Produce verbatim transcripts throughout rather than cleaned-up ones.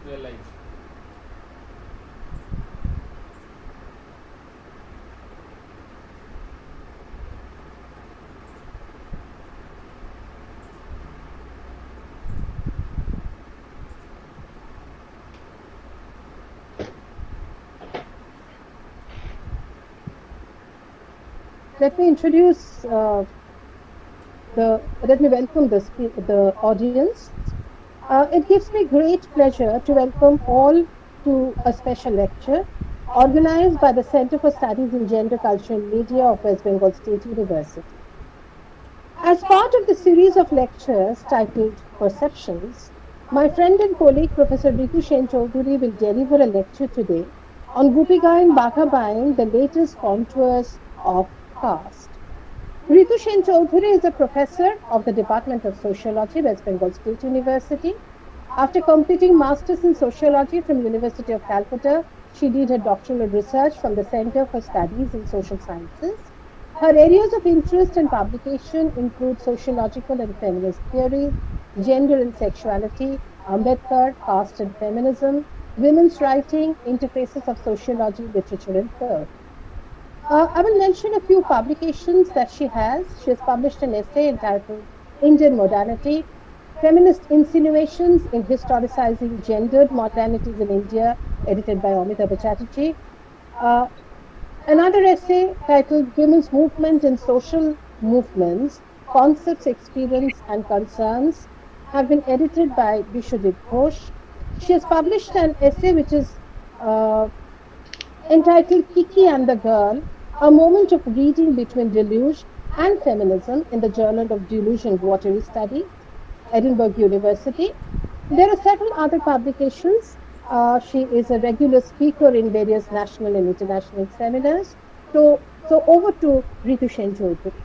We are live. Let me introduce uh, the, let me welcome the, spe- the audience. Uh, it gives me great pleasure to welcome all to a special lecture organized by the Center for Studies in Gender, Culture and Media of West Bengal State University. As part of the series of lectures titled Perceptions, my friend and colleague Professor Ritu Sen Choudhury will deliver a lecture today on Gupigaon Bakabain, the latest contours of caste. Ritu Sen Choudhury is a professor of the Department of Sociology, West Bengal State University. After completing Masters in Sociology from University of Calcutta, she did her doctoral research from the Center for Studies in Social Sciences. Her areas of interest and publication include sociological and feminist theories, gender and sexuality, Ambedkar, caste and feminism, women's writing, interfaces of sociology, literature, and thought. Uh, I will mention a few publications that she has. She has published an essay entitled Indian Modernity, Feminist Insinuations in Historicizing Gendered Modernities in India, edited by Amitabh Chatterjee. Uh, Another essay titled Women's Movement and Social Movements, Concepts, Experience and Concerns have been edited by Bishwadip Ghosh. She has published an essay which is uh, entitled Kiki and the Girl, a moment of reading between deluge and feminism in the Journal of Deluge and Watery Studies, Edinburgh University. There are several other publications. Uh, she is a regular speaker in various national and international seminars. So, so over to Ritu Sen Choudhury.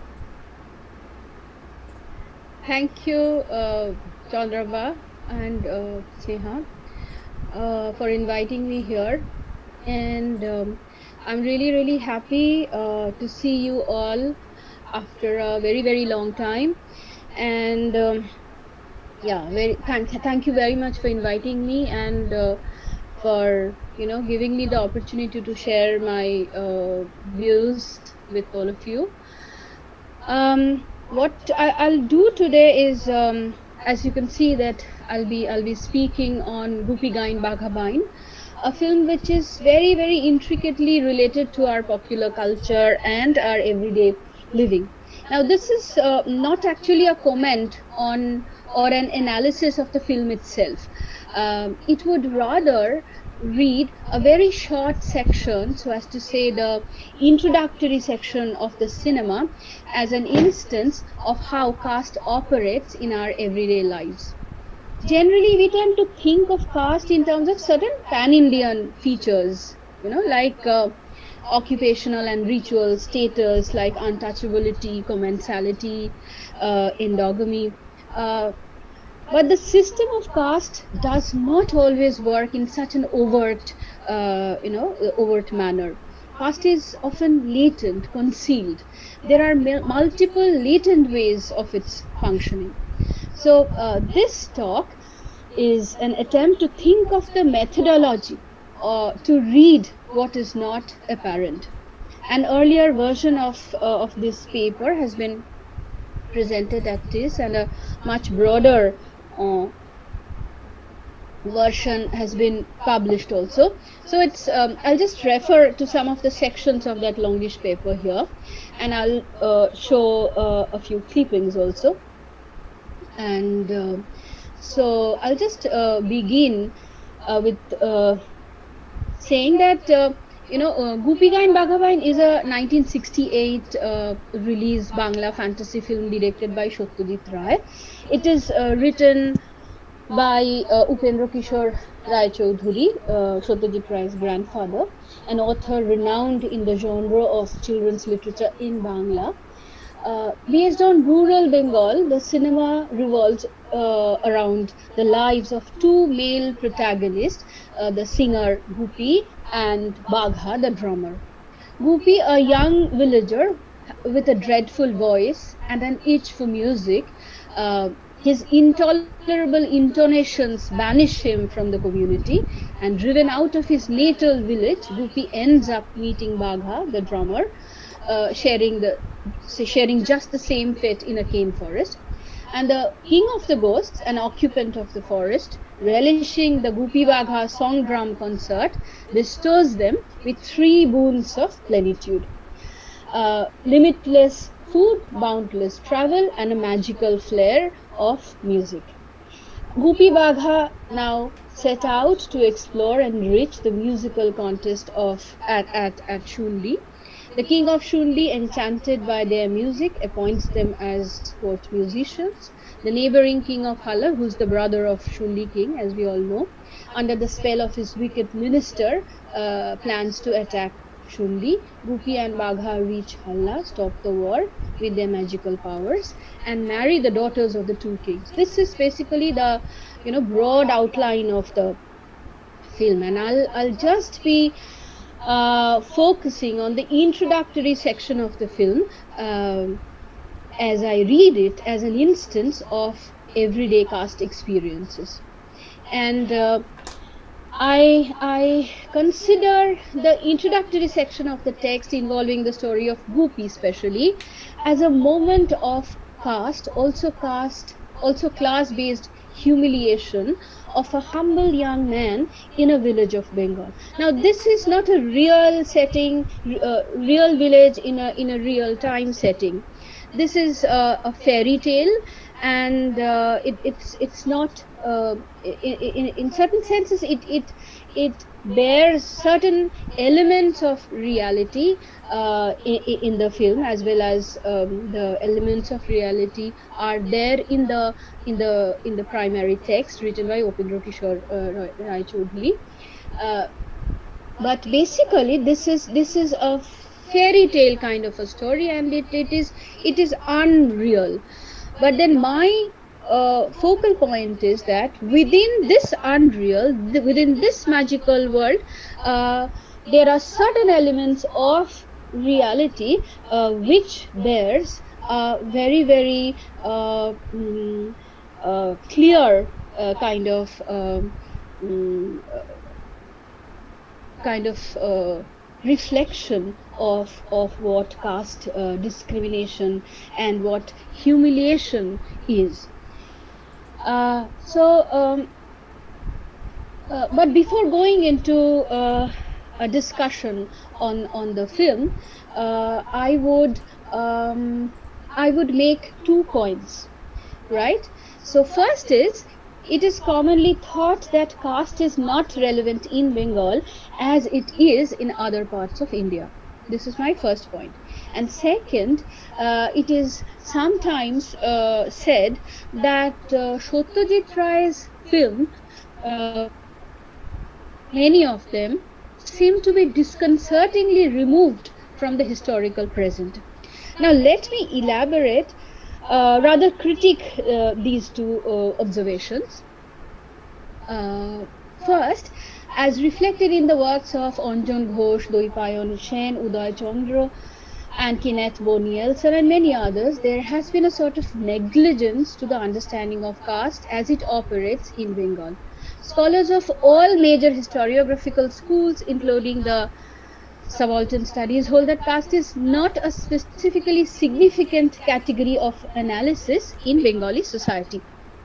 Thank you, uh, Chandraba and uh, Sneha, uh, for inviting me here. And um, I'm really, really happy uh, to see you all after a very, very long time. And um, yeah, very thank, thank you very much for inviting me and uh, for you know giving me the opportunity to share my uh, views with all of you. Um, what I, I'll do today is, um, as you can see, that I'll be I'll be speaking on Gupigain Baghabain, a film which is very very intricately related to our popular culture and our everyday living. Now, this is uh, not actually a comment on or an analysis of the film itself. Um, it would rather read a very short section, so as to say the introductory section of the cinema, as an instance of how caste operates in our everyday lives. Generally, we tend to think of caste in terms of certain pan-Indian features, you know, like uh, occupational and ritual status, like untouchability, commensality, uh, endogamy. Uh, but the system of caste does not always work in such an overt, uh, you know, overt manner. Caste is often latent, concealed. There are multiple latent ways of its functioning. So uh, this talk is an attempt to think of the methodology or to read what is not apparent. An earlier version of, uh, of this paper has been presented at this, and a much broader uh, version has been published also. So it's um, I'll just refer to some of the sections of that longish paper here, and I'll uh, show uh, a few clippings also. And uh, so I'll just uh, begin uh, with uh, saying that uh, you know uh, Gupigain Baghabain is a nineteen sixty-eight uh, release Bangla fantasy film directed by Satyajit Ray. It is uh, written by uh, Upendra Kishore Rai Choudhury, uh, Satyajit Ray's grandfather, an author renowned in the genre of children's literature in Bangla. Uh, based on rural Bengal, the cinema revolves uh, around the lives of two male protagonists, uh, the singer Gupi and Bagha, the drummer. Gupi, a young villager with a dreadful voice and an itch for music, uh, His intolerable intonations banish him from the community, and driven out of his natal village, Gopi ends up meeting Bagha, the drummer, uh, sharing the sharing just the same fate in a cane forest. And the king of the ghosts, an occupant of the forest, relishing the Gopi Bagha song drum concert, bestows them with three boons of plenitude: uh, limitless food, boundless travel, and a magical flair of music. Gopi Bagha now set out to explore and enrich the musical contest of at, at, at Shunli. The king of Shunli, enchanted by their music, appoints them as court musicians. The neighboring king of Halar, who's the brother of Shunli king, as we all know, under the spell of his wicked minister, uh, plans to attack Shunli. Gopi and Bagha reach Halla, stop the war with their magical powers, and marry the daughters of the two kings. This is basically the, you know, broad outline of the film, and I'll I'll just be uh, focusing on the introductory section of the film uh, as I read it as an instance of everyday caste experiences. And uh, I, I consider the introductory section of the text involving the story of Gopi especially as a moment of caste, also caste, also class-based humiliation of a humble young man in a village of Bengal. Now, this is not a real setting, uh, real village in a in a real time setting. This is uh, a fairy tale, and uh, it, it's it's not. Uh, in, in, in certain senses, it it it bears certain elements of reality uh, in, in the film, as well as um, the elements of reality are there in the in the in the primary text written by Upendra Kishore uh, Rai Choudhury. Uh, but basically, this is this is a fairy tale kind of a story, and it, it is it is unreal. But then my Uh, focal point is that within this unreal, th within this magical world, uh, there are certain elements of reality uh, which bears a very, very uh, mm, uh, clear uh, kind of um, mm, uh, kind of uh, reflection of of what caste uh, discrimination and what humiliation is. Uh, so, um, uh, but before going into uh, a discussion on on the film, uh, I would um, I would make two points, right? So, first is, it is commonly thought that caste is not relevant in Bengal as it is in other parts of India. This is my first point. And second, uh, it is sometimes uh, said that uh, Satyajit Ray's film, uh, many of them seem to be disconcertingly removed from the historical present. Now, let me elaborate, uh, rather critique uh, these two uh, observations. Uh, first, as reflected in the works of Anjan Ghosh, Doipayan Sen, Uday Chandra, and Kenneth Bonielson and many others, there has been a sort of negligence to the understanding of caste as it operates in Bengal. Scholars of all major historiographical schools, including the subaltern studies, hold that caste is not a specifically significant category of analysis in Bengali society.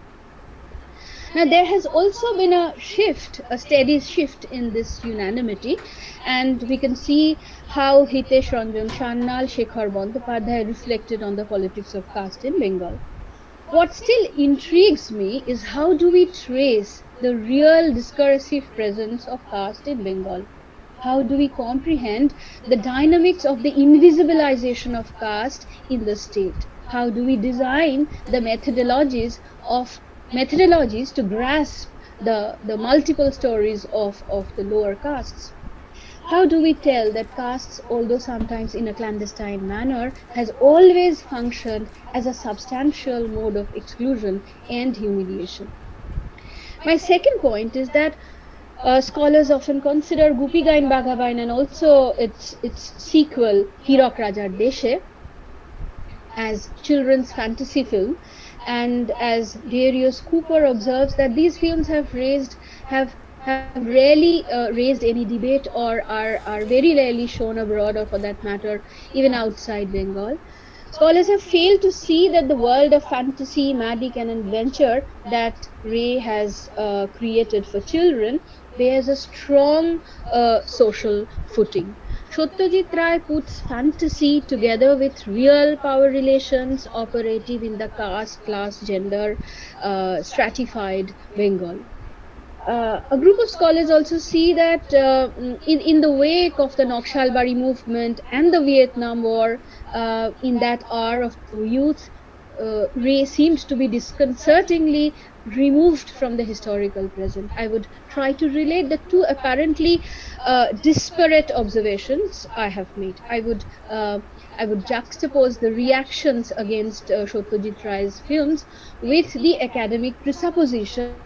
Now, there has also been a shift, a steady shift in this unanimity, and we can see how Hitesh Ranjan Sannal, Shekhar Bandopadhyay reflected on the politics of caste in Bengal. What still intrigues me is how do we trace the real discursive presence of caste in Bengal? How do we comprehend the dynamics of the invisibilization of caste in the state? How do we design the methodologies of methodologies to grasp the, the multiple stories of, of the lower castes? How do we tell that castes, although sometimes in a clandestine manner, has always functioned as a substantial mode of exclusion and humiliation? My second point is that uh, scholars often consider Gopi Gain Baghabain and also its, its sequel, Hirak Rajar Deshe, as children's fantasy film, And as Darius Cooper observes, that these films have raised have have rarely uh, raised any debate, or are are very rarely shown abroad, or for that matter even outside Bengal. Scholars have failed to see that the world of fantasy, magic, and adventure that Ray has uh, created for children bears a strong uh, social footing. Satyajit Ray puts fantasy together with real power relations operative in the caste, class, gender uh, stratified Bengal. Uh, a group of scholars also see that uh, mm, in, in the wake of the Naxalbari movement and the Vietnam War, uh, in that hour of youth, uh, Ray seems to be disconcertingly removed from the historical present. I would try to relate the two apparently uh, disparate observations I have made. I would uh, I would juxtapose the reactions against uh, Satyajit Ray's films with the academic presupposition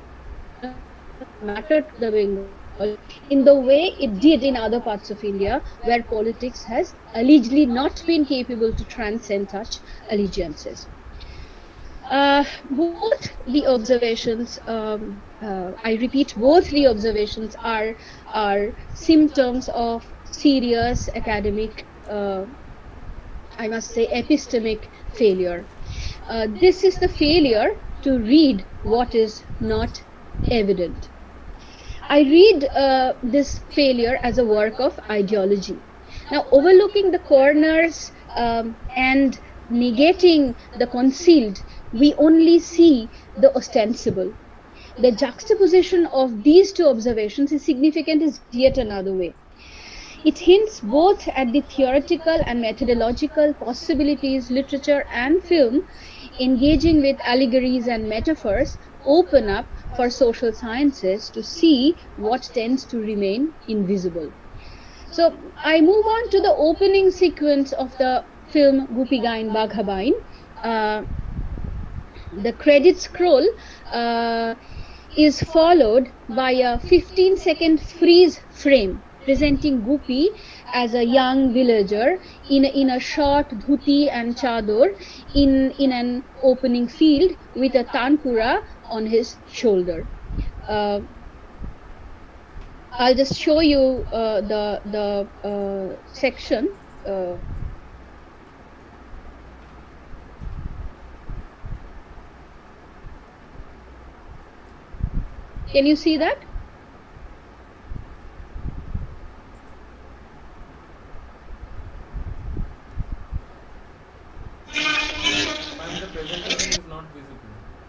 matter to the Bengal in the way it did in other parts of India, where politics has allegedly not been capable to transcend such allegiances. Uh, both the observations, um, uh, I repeat, both the observations are are symptoms of serious academic, uh, I must say, epistemic failure. Uh, this is the failure to read what is not evident. I read uh, this failure as a work of ideology. Now, overlooking the corners um, and negating the concealed, we only see the ostensible. The juxtaposition of these two observations is significant is yet another way. It hints both at the theoretical and methodological possibilities literature and film, engaging with allegories and metaphors, open up for social sciences to see what tends to remain invisible. So I move on to the opening sequence of the film Gupi Gain Baghabain. Uh, the credit scroll uh, is followed by a fifteen second freeze frame presenting Gupi as a young villager in a, in a short dhuti and chador in, in an opening field with a tanpura on his shoulder. Uh, I'll just show you uh, the, the uh, section. Uh, Can you see that? And the presentation is not visible.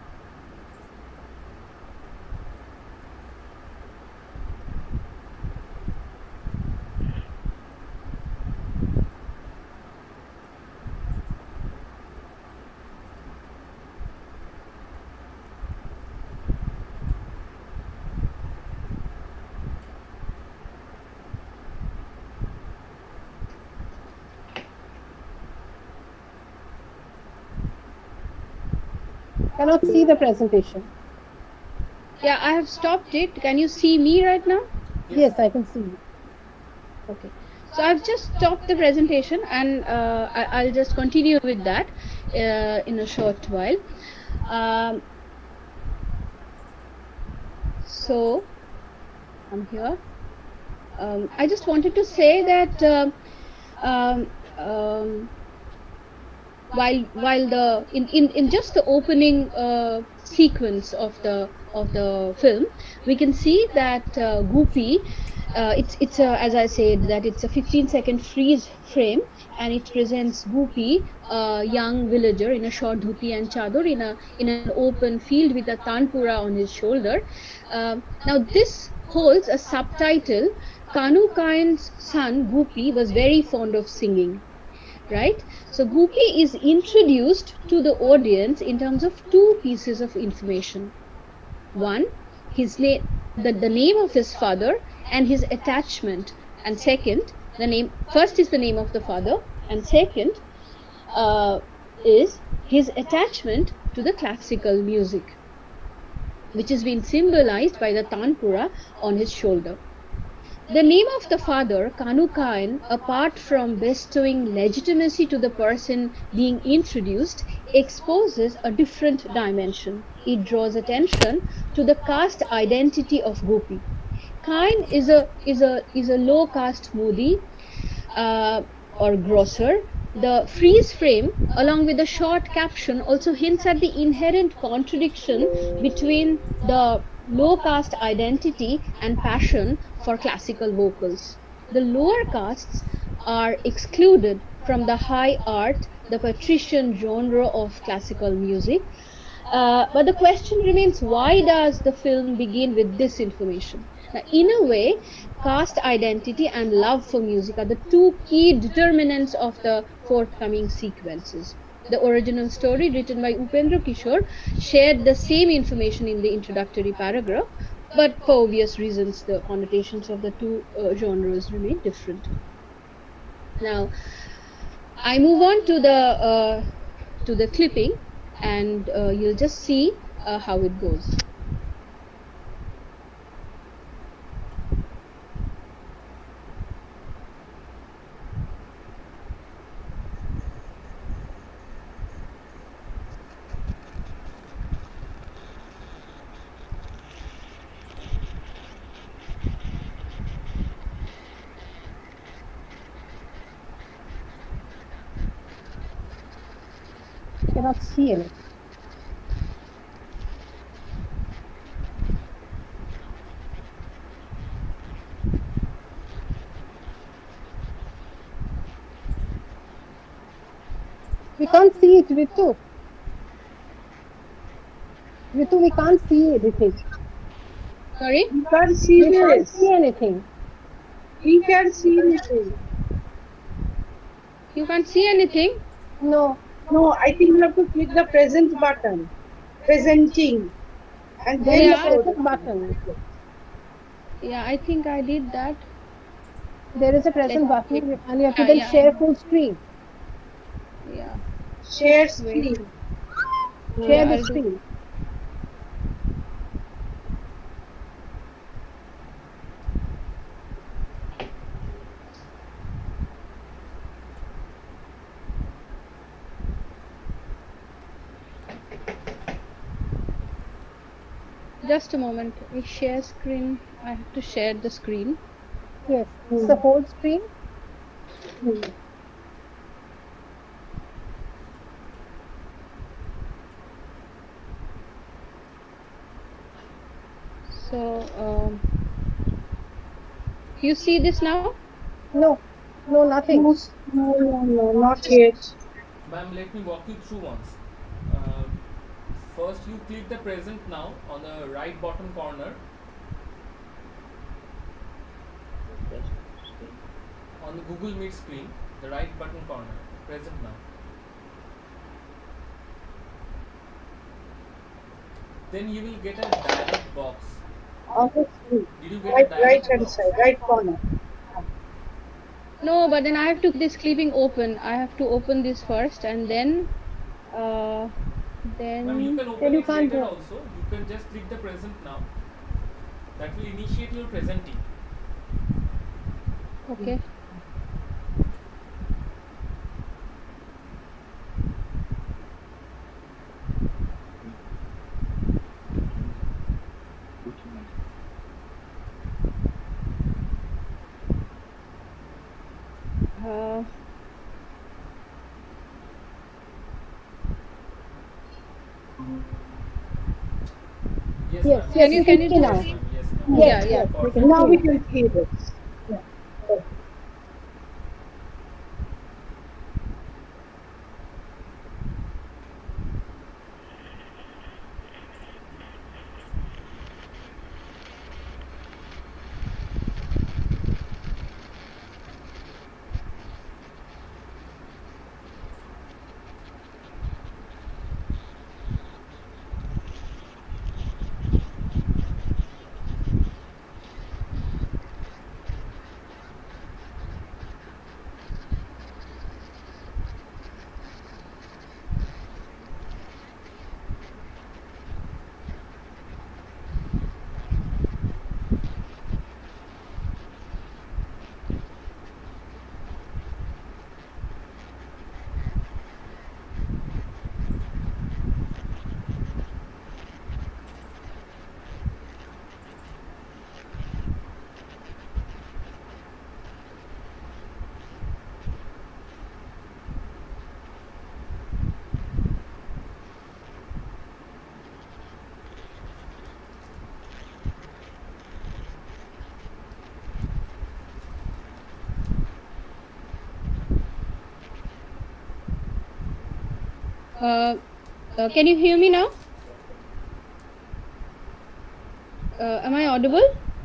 Cannot see the presentation. Yeah, I have stopped it. Can you see me right now? Yes, I can see. Okay. So I've just stopped the presentation, and uh, I, I'll just continue with that uh, in a short while. Um, so I'm here. Um, I just wanted to say that uh, um, um, while while the in, in, in just the opening uh, sequence of the of the film, we can see that uh, Gupi, uh, it's it's a, as I said, that it's a fifteen second freeze frame, and it presents Gupi, a young villager in a short dhuti and chador in a in an open field with a tanpura on his shoulder. Um, now this holds a subtitle. Kanu Kain's son Gupi was very fond of singing. Right? So Gupi is introduced to the audience in terms of two pieces of information. One, his name, the, the name of his father and his attachment. And second, the name, first is the name of the father, and second uh, is his attachment to the classical music, which has been symbolized by the tanpura on his shoulder. The name of the father, Kanukain, apart from bestowing legitimacy to the person being introduced, exposes a different dimension. It draws attention to the caste identity of Gopi. Kain is a is a is a low caste Modi uh, or grocer. The freeze frame, along with the short caption, also hints at the inherent contradiction between the low caste identity and passion for classical vocals. The lower castes are excluded from the high art, the patrician genre of classical music. Uh, but the question remains, why does the film begin with this information? Now, in a way, caste identity and love for music are the two key determinants of the forthcoming sequences. The original story, written by Upendra Kishore, shared the same information in the introductory paragraph, but for obvious reasons, the connotations of the two uh, genres remain different. Now, I move on to the uh, to the clipping, and uh, you'll just see uh, how it goes. Cannot see anything. We can't see it, Ritu. Ritu, we can't see anything. Sorry? We can't see We can't this. see anything. We can't see anything. You can't see anything? No. No, I think you have to click the present button. Presenting. And There then is Yeah. a show present the button. Yeah, I think I did that. There is a present Let- button, and you have to Yeah, then yeah, I share know. full screen. Yeah. share Wait. screen. Share Yeah, the I'll do- screen. Just a moment. I share screen. I have to share the screen. Yes, it's the whole screen. So, um, you see this now? No, no, nothing. No, no, no, not yet. Ma'am, let me walk you through once. Uh, first, you click the present now on the right bottom corner. On the Google Meet screen, the right button corner, present now. Then you will get a dialog box. On the screen. Did you get Right, a dialog right hand box? side, right corner. No, but then I have to keep this clipping open. I have to open this first, and then, uh, then. Ma'am, you can open Then you it can't later do- also. You can just click the present now. That will initiate your presenting. Okay. Uh, Yes, Yes, ma'am. yes, you- you can can you see do now. Yes, ma'am. Yes, ma'am. Yeah, yeah. we Perfect. can Now see we it. can see this. Yeah. Uh, uh, can you hear me now? Uh, am I audible?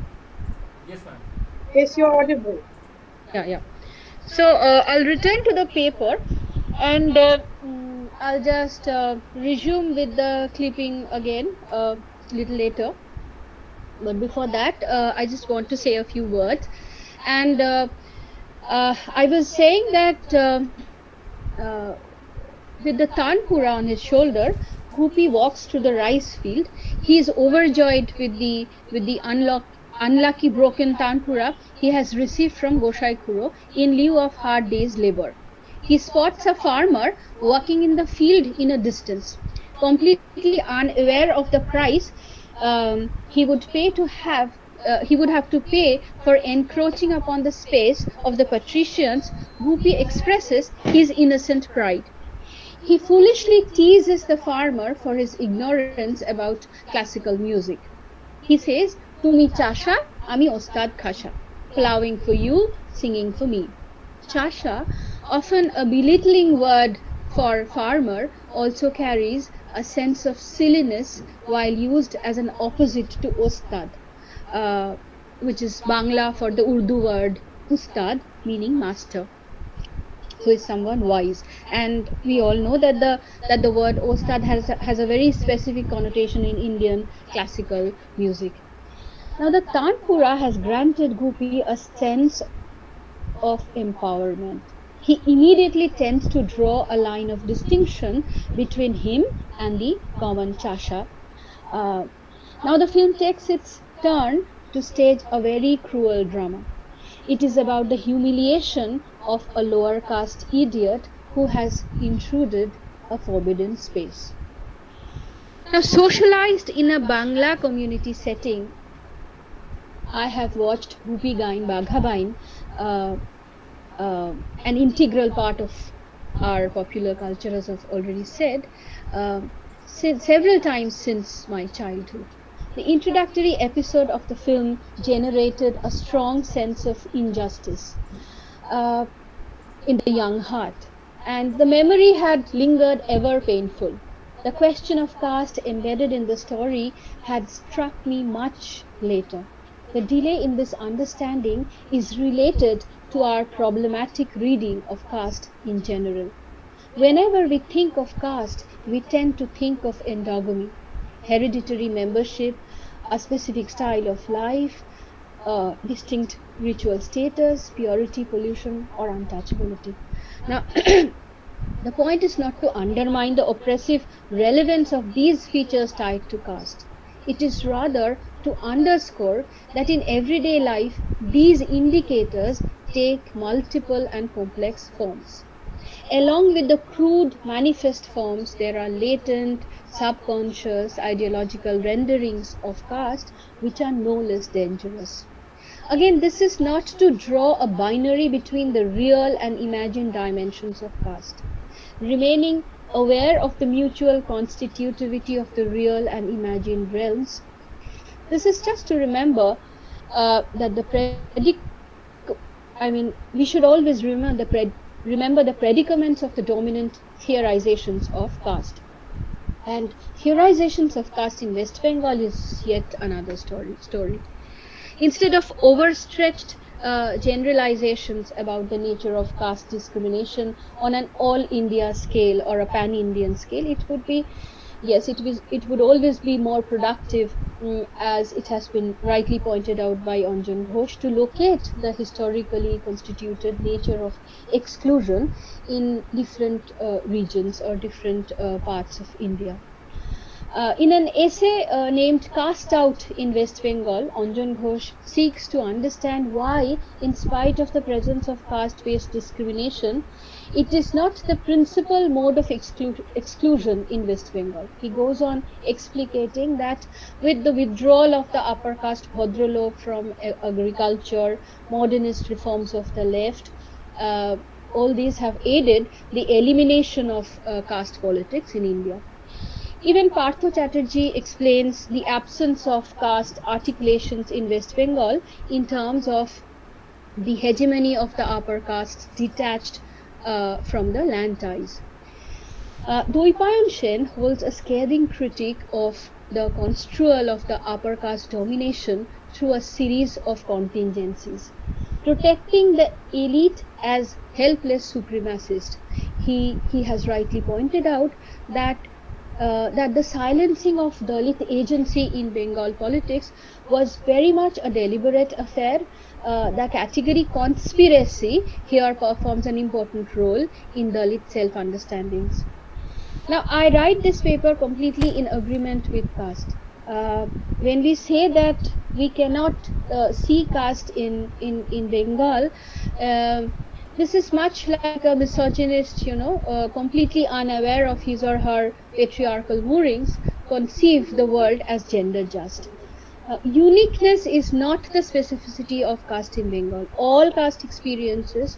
Yes, ma'am. Yes, you're audible. Yeah, yeah. So uh, I'll return to the paper, and uh, mm, I'll just uh, resume with the clipping again a little later. But before that, uh, I just want to say a few words. And uh, uh, I was saying that um uh, with the Tanpura on his shoulder, Gopi walks to the rice field. He is overjoyed with the with the unlock, unlucky broken Tanpura he has received from Goshai Kuro in lieu of hard day's labor. He spots a farmer working in the field in a distance. Completely unaware of the price um, he would pay to have uh, he would have to pay for encroaching upon the space of the patricians, Gopi expresses his innocent pride. He foolishly teases the farmer for his ignorance about classical music. He says, Tumi chasha, ami ostad khasha, plowing for you, singing for me. Chasha, often a belittling word for farmer, also carries a sense of silliness while used as an opposite to ostad, uh, which is Bangla for the Urdu word ustad, meaning master, who is someone wise. And we all know that the that the word ostad has has a very specific connotation in Indian classical music. Now the Tanpura has granted Gopi a sense of empowerment. He immediately tends to draw a line of distinction between him and the common chasha. Uh, Now the film takes its turn to stage a very cruel drama. It is about the humiliation of a lower caste idiot who has intruded a forbidden space. Now, socialized in a Bangla community setting, I have watched Gopi Gain Baghabain, uh, uh, an integral part of our popular culture, as I've already said, uh, se- several times since my childhood. The introductory episode of the film generated a strong sense of injustice uh, in the young heart, and the memory had lingered ever painful. The question of caste embedded in the story had struck me much later. The delay in this understanding is related to our problematic reading of caste in general. Whenever we think of caste, we tend to think of endogamy, hereditary membership, a specific style of life, uh, distinct ritual status, purity, pollution, or untouchability. Now, the point is not to undermine the oppressive relevance of these features tied to caste. It is rather to underscore that in everyday life, these indicators take multiple and complex forms. Along with the crude manifest forms, there are latent, subconscious, ideological renderings of caste which are no less dangerous. Again, this is not to draw a binary between the real and imagined dimensions of caste. Remaining aware of the mutual constitutivity of the real and imagined realms, this is just to remember uh, that the predic I mean, we should always remember the pred remember the predicaments of the dominant theorizations of caste. And theorizations of caste in West Bengal is yet another story. story. Instead of overstretched uh, generalizations about the nature of caste discrimination on an all India scale or a pan Indian scale, it would be, yes, it, was, it would always be more productive, um, as it has been rightly pointed out by Anjan Ghosh, to locate the historically constituted nature of exclusion in different uh, regions or different uh, parts of India. Uh, in an essay uh, named Cast Out in West Bengal, Anjan Ghosh seeks to understand why, in spite of the presence of caste-based discrimination, it is not the principal mode of exclu exclusion in West Bengal. He goes on explicating that with the withdrawal of the upper caste Bhadralok from agriculture, modernist reforms of the left, uh, all these have aided the elimination of uh, caste politics in India. Even Partho Chatterjee explains the absence of caste articulations in West Bengal in terms of the hegemony of the upper castes detached uh, from the land ties. Uh, Doipayan Shen holds a scathing critique of the construal of the upper caste domination through a series of contingencies. Protecting the elite as helpless supremacists, he, he has rightly pointed out that uh, that the silencing of Dalit agency in Bengal politics was very much a deliberate affair. Uh, the category conspiracy here performs an important role in Dalit self-understandings. Now, I write this paper completely in agreement with caste. Uh, when we say that we cannot uh, see caste in, in, in Bengal, um this is much like a misogynist, you know, uh, completely unaware of his or her patriarchal moorings, conceive the world as gender just. Uh, uniqueness is not the specificity of caste in Bengal. All caste experiences,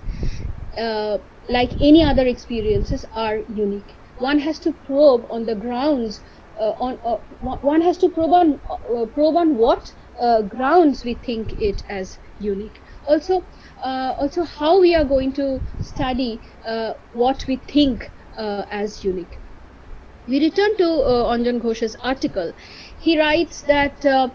uh, like any other experiences, are unique. One has to probe on the grounds, uh, on uh, one has to probe on uh, probe on what uh, grounds we think it as unique. Also, uh, also how we are going to study uh, what we think uh, as unique. We return to uh, Anjan Ghosh's article. He writes that uh,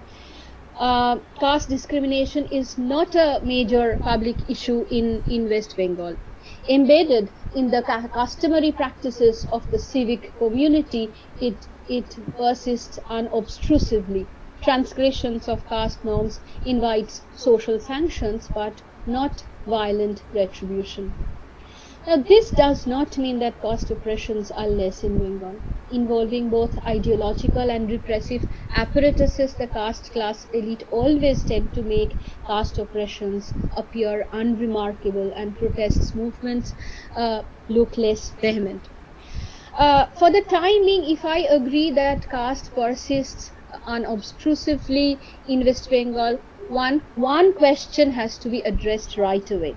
uh, caste discrimination is not a major public issue in, in West Bengal. Embedded in the ca- customary practices of the civic community, it, it persists unobtrusively. Transgressions of caste norms invites social sanctions, but not violent retribution. Now, this does not mean that caste oppressions are less in Bengal. Involving both ideological and repressive apparatuses, the caste class elite always tend to make caste oppressions appear unremarkable and protests movements uh, look less vehement. Uh, for the time being, if I agree that caste persists unobtrusively in West Bengal, one, one question has to be addressed right away.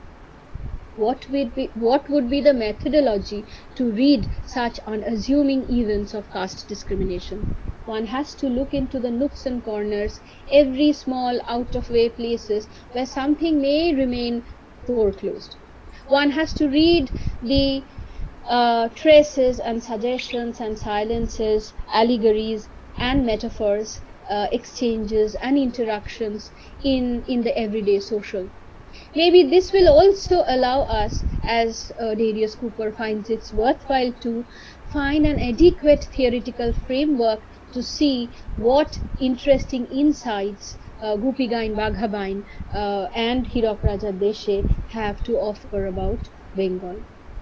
What would, be, what would be the methodology to read such unassuming events of caste discrimination? One has to look into the nooks and corners, every small out-of-way places where something may remain foreclosed. One has to read the uh, traces and suggestions and silences, allegories and metaphors, uh, exchanges and interactions in, in the everyday social. Maybe this will also allow us, as uh, Darius Cooper finds it worthwhile, to find an adequate theoretical framework to see what interesting insights uh, Gopigain Baghabain uh, and Hirak Raja Deshe have to offer about Bengal.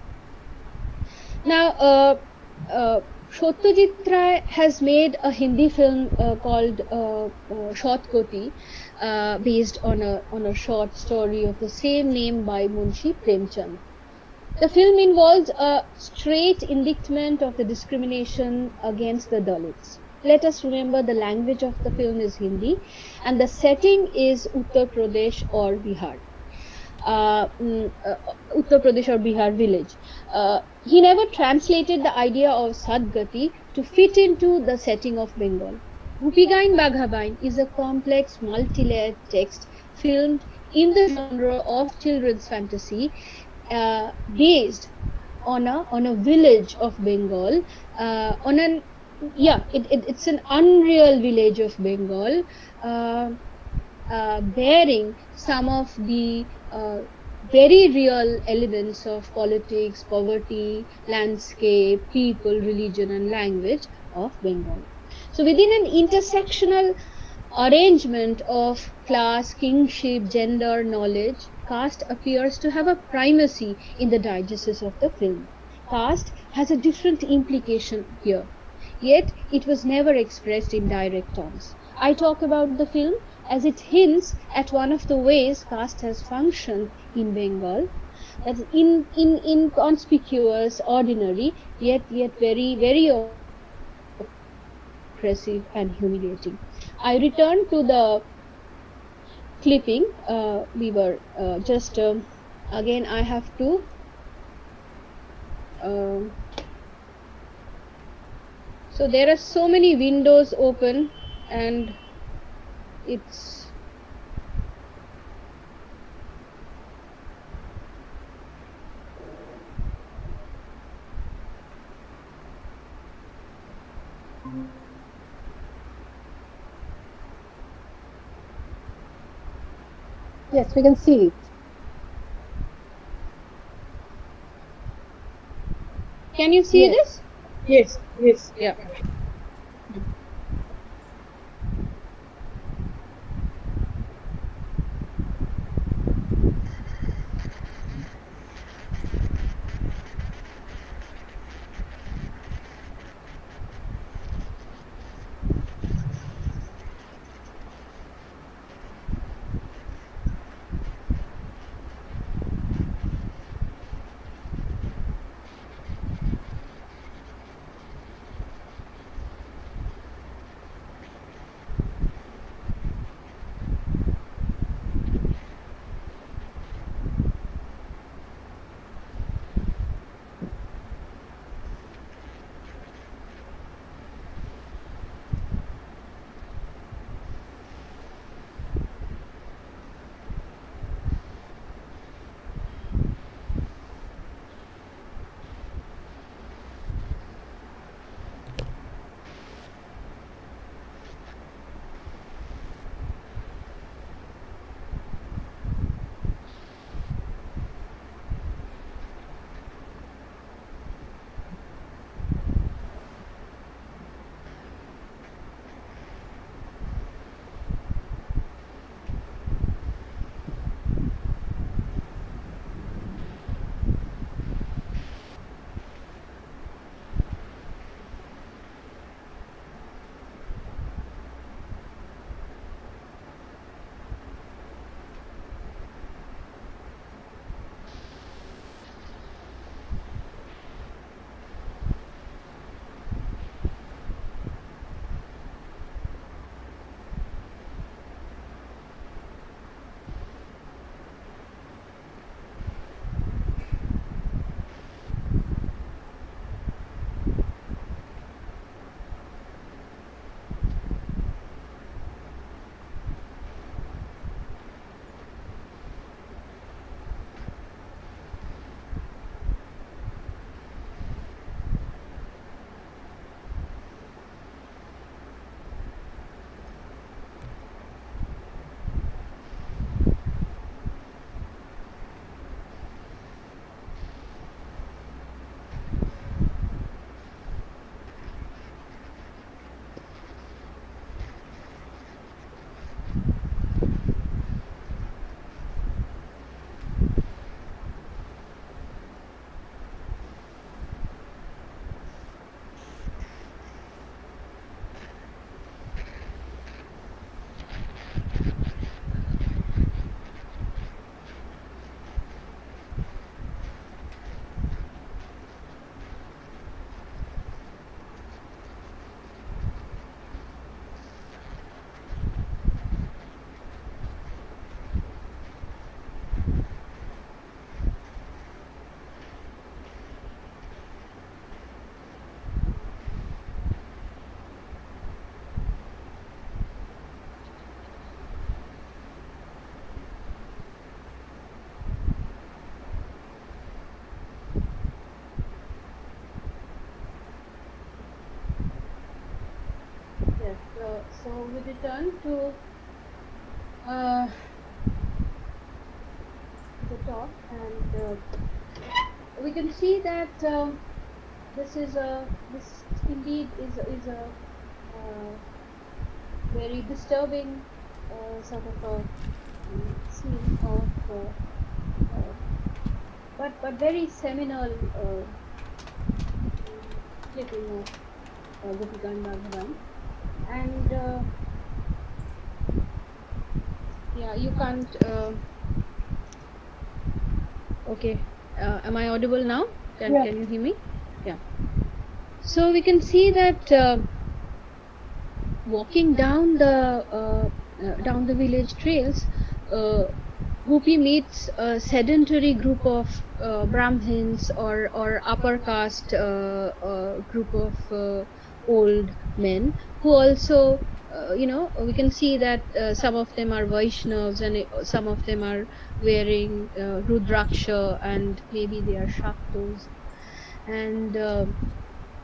Now, uh, uh, Satyajit Ray has made a Hindi film uh, called uh, uh, Shot Koti, uh, based on a on a short story of the same name by Munshi Premchand. The film involves a straight indictment of the discrimination against the Dalits. Let us remember the language of the film is Hindi, and the setting is Uttar Pradesh or Bihar. Uh, mm, uh, Uttar Pradesh or Bihar village. Uh, he never translated the idea of Sadgati to fit into the setting of Bengal. Gopigain Baghabain is a complex, multi-layered text filmed in the genre of children's fantasy, uh, based on a on a village of Bengal, uh, on an yeah, it, it, it's an unreal village of Bengal, uh, uh, bearing some of the uh, very real elements of politics, poverty, landscape, people, religion and language of Bengal. So within an intersectional arrangement of class, kingship, gender, knowledge, caste appears to have a primacy in the diegesis of the film. Caste has a different implication here, yet it was never expressed in direct terms. I talk about the film as it hints at one of the ways caste has functioned in Bengal, that's in, in, inconspicuous, ordinary, yet yet very, very oppressive and humiliating. I return to the clipping. Uh, we were uh, just, um, again I have to um, so there are so many windows open and it's Yes, we can see it. Can you see Yes. this? Yes, yes. Yeah. Yes. Uh, so we return to uh, the talk, and uh, we can see that um, this is a this indeed is a- is a uh, very disturbing uh, sort of a um, scene of uh, uh, but but very seminal uh, clipping of uh, Gopi Bhavan, and uh, yeah, you can't. Uh, okay, uh, am I audible now? Can Yeah. can you hear me? Yeah. So we can see that uh, walking down the uh, uh, down the village trails, uh, Gopi meets a sedentary group of uh, Brahmins or or upper caste uh, uh, group of uh, old men who also, uh, you know, we can see that uh, some of them are Vaishnavas and uh, some of them are wearing uh, Rudraksha, and maybe they are Shaktos, and uh,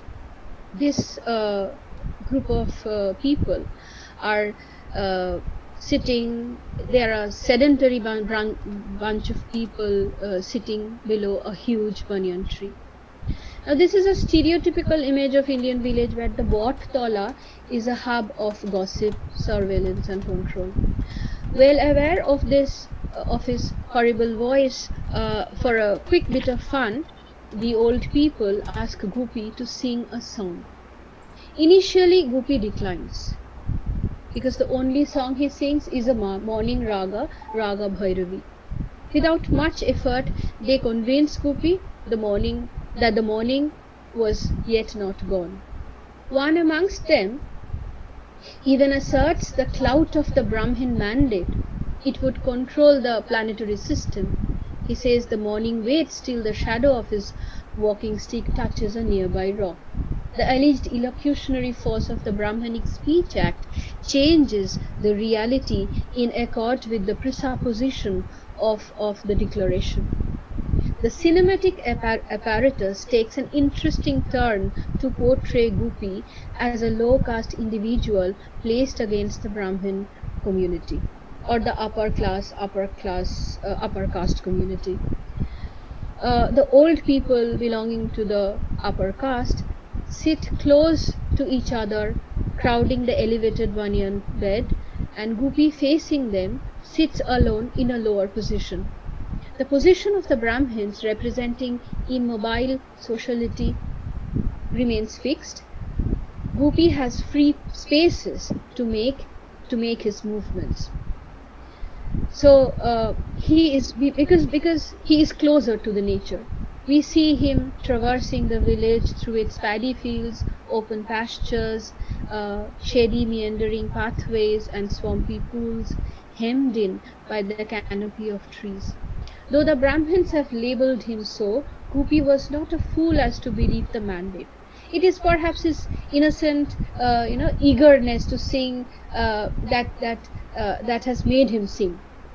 this uh, group of uh, people are uh, sitting. There are sedentary bun bun bunch of people uh, sitting below a huge banyan tree. Now, this is a stereotypical image of Indian village where the Wat Tola is a hub of gossip, surveillance, and control. Well aware of this, uh, of his horrible voice, uh, for a quick bit of fun, the old people ask Gopi to sing a song. Initially, Gopi declines, because the only song he sings is a morning raga, Raga Bhairavi. Without much effort, they convince Gopi the morning that the morning was yet not gone. One amongst them even asserts the clout of the Brahmin mandate. It would control the planetary system. He says the morning waits till the shadow of his walking stick touches a nearby rock. The alleged illocutionary force of the Brahmanic Speech Act changes the reality in accord with the presupposition of, of the declaration. The cinematic appar apparatus takes an interesting turn to portray Gopi as a low-caste individual placed against the Brahmin community, or the upper class, upper class, uh, upper caste community. Uh, the old people belonging to the upper caste sit close to each other, crowding the elevated banyan bed, and Gopi, facing them, sits alone in a lower position. The position of the Brahmins, representing immobile sociality, remains fixed. Gopi has free spaces to make to make his movements. So uh, he is because because he is closer to the nature. We see him traversing the village through its paddy fields, open pastures, uh, shady meandering pathways, and swampy pools, hemmed in by the canopy of trees. Though the Brahmins have labelled him so, Gopi was not a fool as to believe the mandate. It is perhaps his innocent, uh, you know, eagerness to sing uh, that that uh, that has made him sing.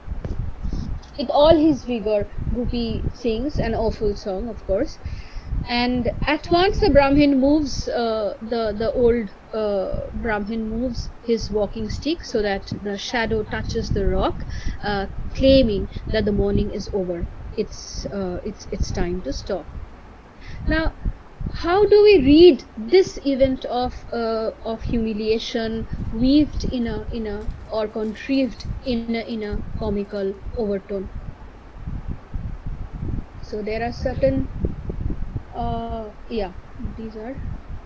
With all his vigor, Gopi sings an awful song, of course. And at once the Brahmin moves, uh, the, the old uh, Brahmin moves his walking stick so that the shadow touches the rock, uh, claiming that the morning is over. It's, uh, it's, it's time to stop. Now, how do we read this event of, uh, of humiliation weaved in a, in a, or contrived in a, in a comical overtone? So there are certain Uh, yeah, these are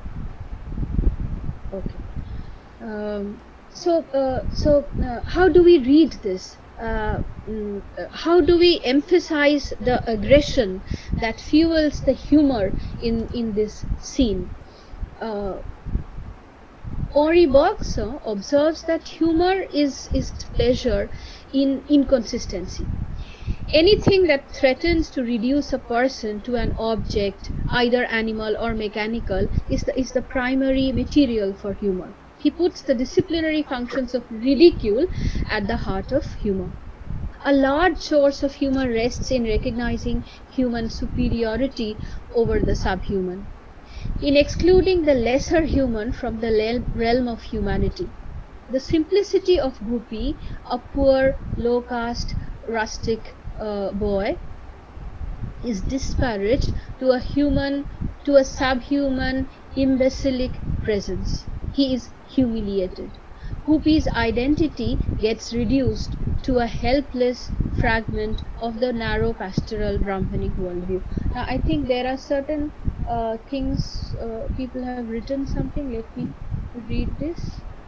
okay. Um, so, uh, so uh, how do we read this? Uh, mm, uh, how do we emphasize the aggression that fuels the humor in in this scene? Uh, Henri Bergson observes that humor is is pleasure in inconsistency. Anything that threatens to reduce a person to an object, either animal or mechanical, is the, is the primary material for humor. He puts the disciplinary functions of ridicule at the heart of humor. A large source of humor rests in recognizing human superiority over the subhuman, in excluding the lesser human from the realm of humanity. The simplicity of Gopi, a poor, low-caste, rustic Uh, boy, is disparaged to a human, to a subhuman, imbecilic presence. He is humiliated. Gopi's identity gets reduced to a helpless fragment of the narrow pastoral Brahmanic worldview. Now, I think there are certain uh, things uh, people have written something. Let me read this.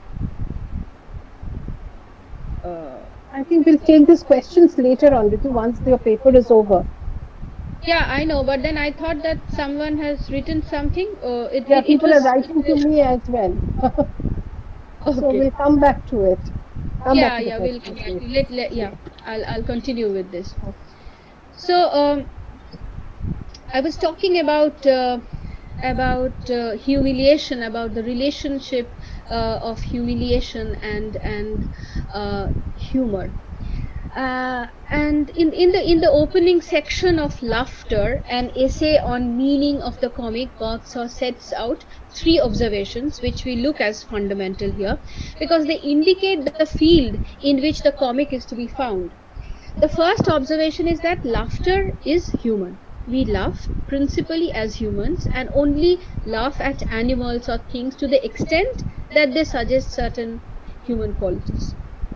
Uh, I think we'll take these questions later on, Ritu, once your paper is over. Yeah, I know, but then I thought that someone has written something. Uh, it, yeah, it, people it was, are writing to me as well. okay. So we'll come back to it. Come yeah, back to yeah, we'll come back. later. Let, let, yeah, I'll, I'll continue with this. So, um, I was talking about uh, about uh, humiliation, about the relationship uh, of humiliation and and uh, humor. Uh, and in, in the in the opening section of Laughter, an essay on meaning of the comic, Bergson sets out three observations which we look as fundamental here because they indicate the field in which the comic is to be found. The first observation is that laughter is human. We laugh principally as humans and only laugh at animals or things to the extent that they suggest certain human qualities.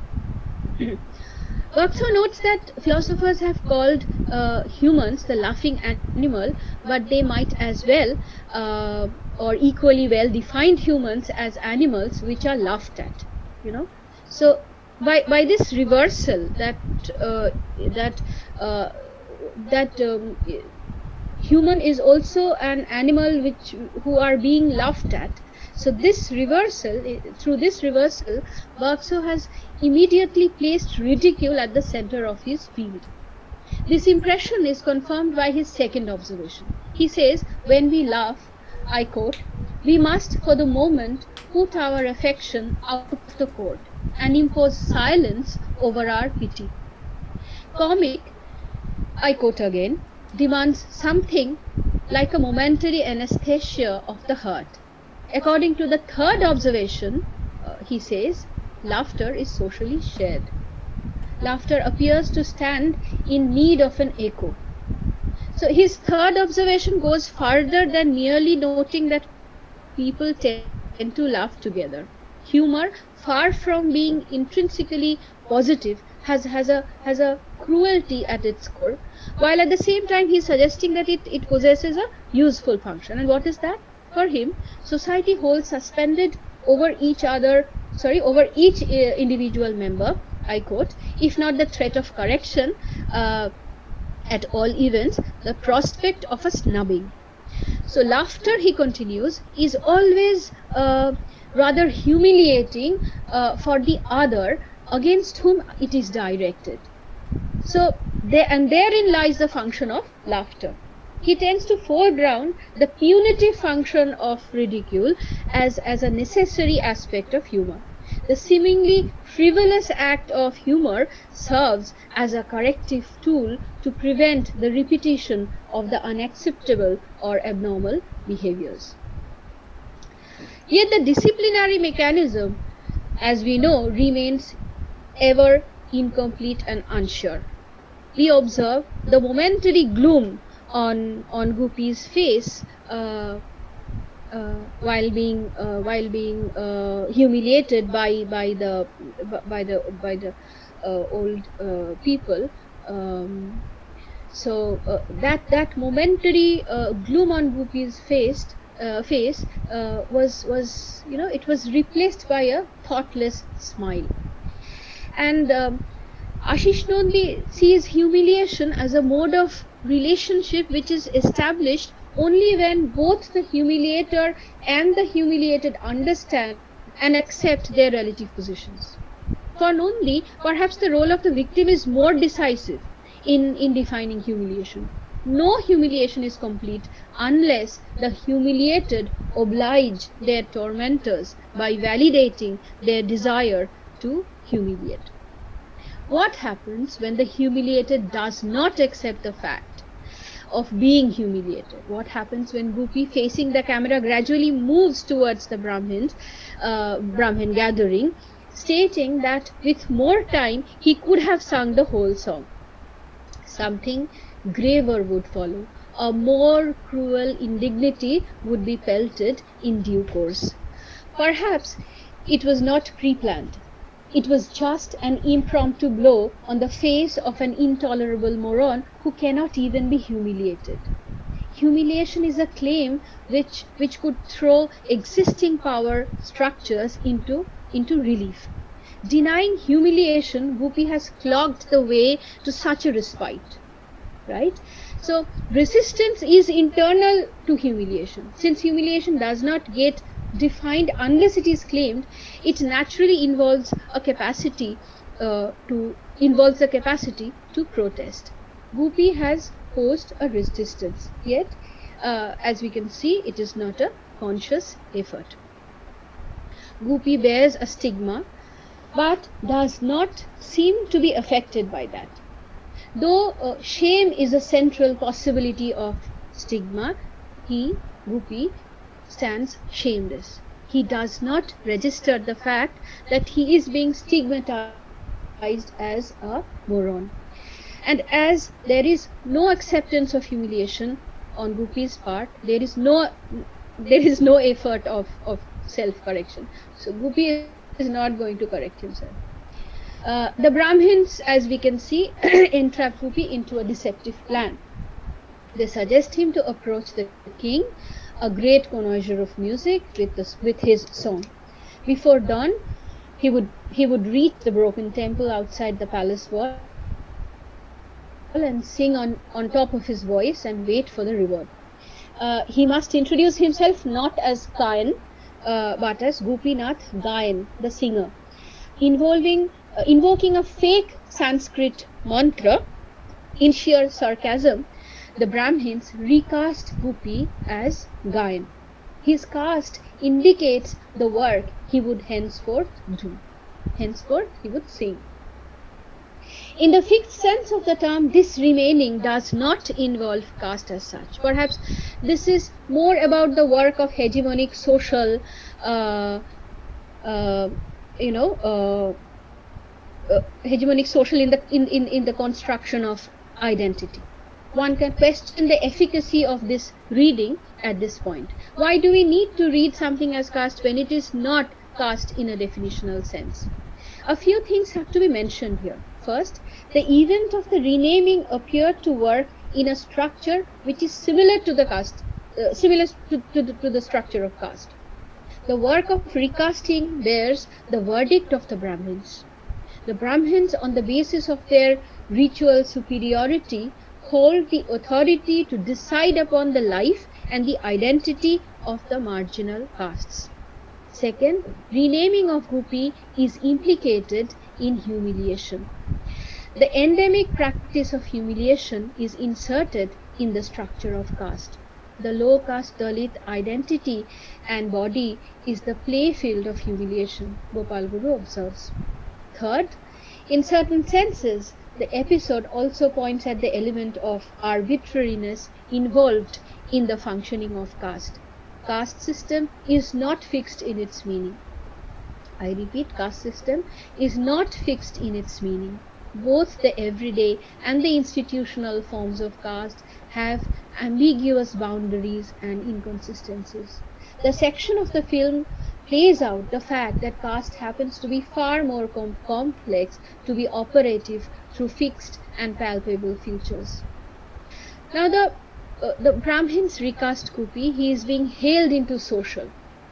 Bergson notes that philosophers have called uh, humans the laughing animal, but they might as well uh, or equally well define humans as animals which are laughed at, you know. So by by this reversal that uh, that uh, that um, human is also an animal which who are being laughed at. So this reversal, through this reversal, Bergson has immediately placed ridicule at the center of his field. This impression is confirmed by his second observation. He says, when we laugh, I quote, we must for the moment put our affection out of the court and impose silence over our pity. Comic, I quote again, demands something like a momentary anesthesia of the heart. According to the third observation, uh, he says, laughter is socially shared. Laughter appears to stand in need of an echo. So his third observation goes further than merely noting that people tend to laugh together. Humor, far from being intrinsically positive, has, has, a, has a cruelty at its core, while at the same time he is suggesting that it, it possesses a useful function. And what is that? For him, society holds suspended over each other, sorry, over each uh, individual member, I quote, if not the threat of correction, uh, at all events, the prospect of a snubbing. So laughter, he continues, is always uh, rather humiliating uh, for the other against whom it is directed. So, there, and therein lies the function of laughter. He tends to foreground the punitive function of ridicule as, as a necessary aspect of humor. The seemingly frivolous act of humor serves as a corrective tool to prevent the repetition of the unacceptable or abnormal behaviors. Yet the disciplinary mechanism, as we know, remains ever incomplete and unsure. We observe the momentary gloom on on Gupi's face uh, uh, while being uh, while being uh, humiliated by by the by the by the uh, old uh, people. Um, so uh, that that momentary uh, gloom on Gupi's face uh, face uh, was was you know it was replaced by a thoughtless smile. And um, Ashish Nodli sees humiliation as a mode of relationship which is established only when both the humiliator and the humiliated understand and accept their relative positions. For Nodli, perhaps the role of the victim is more decisive in, in defining humiliation. No humiliation is complete unless the humiliated oblige their tormentors by validating their desire to humiliate. What happens when the humiliated does not accept the fact of being humiliated? What happens when Gupi, facing the camera, gradually moves towards the Brahmin, uh, Brahmin gathering, stating that with more time he could have sung the whole song? Something graver would follow. A more cruel indignity would be pelted in due course. Perhaps it was not pre-planned. It was just an impromptu blow on the face of an intolerable moron who cannot even be humiliated. Humiliation is a claim which, which could throw existing power structures into, into relief. Denying humiliation, Gupi has clogged the way to such a respite. Right? So, resistance is internal to humiliation. Since humiliation does not get defined unless it is claimed, it naturally involves a capacity uh, to involves a capacity to protest. Gupi has posed a resistance, yet uh, as we can see, it is not a conscious effort. Gupi bears a stigma but does not seem to be affected by that. Though uh, shame is a central possibility of stigma, he, Gopi, stands shameless. He does not register the fact that he is being stigmatized as a moron. And as there is no acceptance of humiliation on Gopi's part, there is no there is no effort of, of self-correction. So Gopi is not going to correct himself. Uh, the Brahmins, as we can see, entrap Gopi into a deceptive plan. They suggest him to approach the king, a great connoisseur of music, with, the, with his song. Before dawn, he would he would reach the broken temple outside the palace wall and sing on, on top of his voice and wait for the reward. Uh, he must introduce himself not as Gayan, uh, but as Gopinath Gayan, the singer, involving uh, invoking a fake Sanskrit mantra. In sheer sarcasm, the Brahmins recast Gopi as Gayan. His caste indicates the work he would henceforth do. Henceforth he would sing. In the fixed sense of the term, this remaining does not involve caste as such. Perhaps this is more about the work of hegemonic social, uh, uh, you know, uh, uh, hegemonic social in the in, in, in the construction of identity. One can question the efficacy of this reading at this point. Why do we need to read something as caste when it is not caste in a definitional sense? A few things have to be mentioned here. First, the event of the renaming appeared to work in a structure which is similar to the caste, uh, similar to, to, the, to the structure of caste. The work of recasting bears the verdict of the Brahmins. The Brahmins, on the basis of their ritual superiority, hold the authority to decide upon the life and the identity of the marginal castes. Second, renaming of Gopi is implicated in humiliation. The endemic practice of humiliation is inserted in the structure of caste. The low caste Dalit identity and body is the playfield of humiliation, Gopal Guru observes. Third, in certain senses, the episode also points at the element of arbitrariness involved in the functioning of caste. Caste system is not fixed in its meaning. I repeat, caste system is not fixed in its meaning. Both the everyday and the institutional forms of caste have ambiguous boundaries and inconsistencies. The section of the film plays out the fact that caste happens to be far more com complex to be operative through fixed and palpable features. Now the uh, the Brahmins recast Gopi. He is being hailed into social,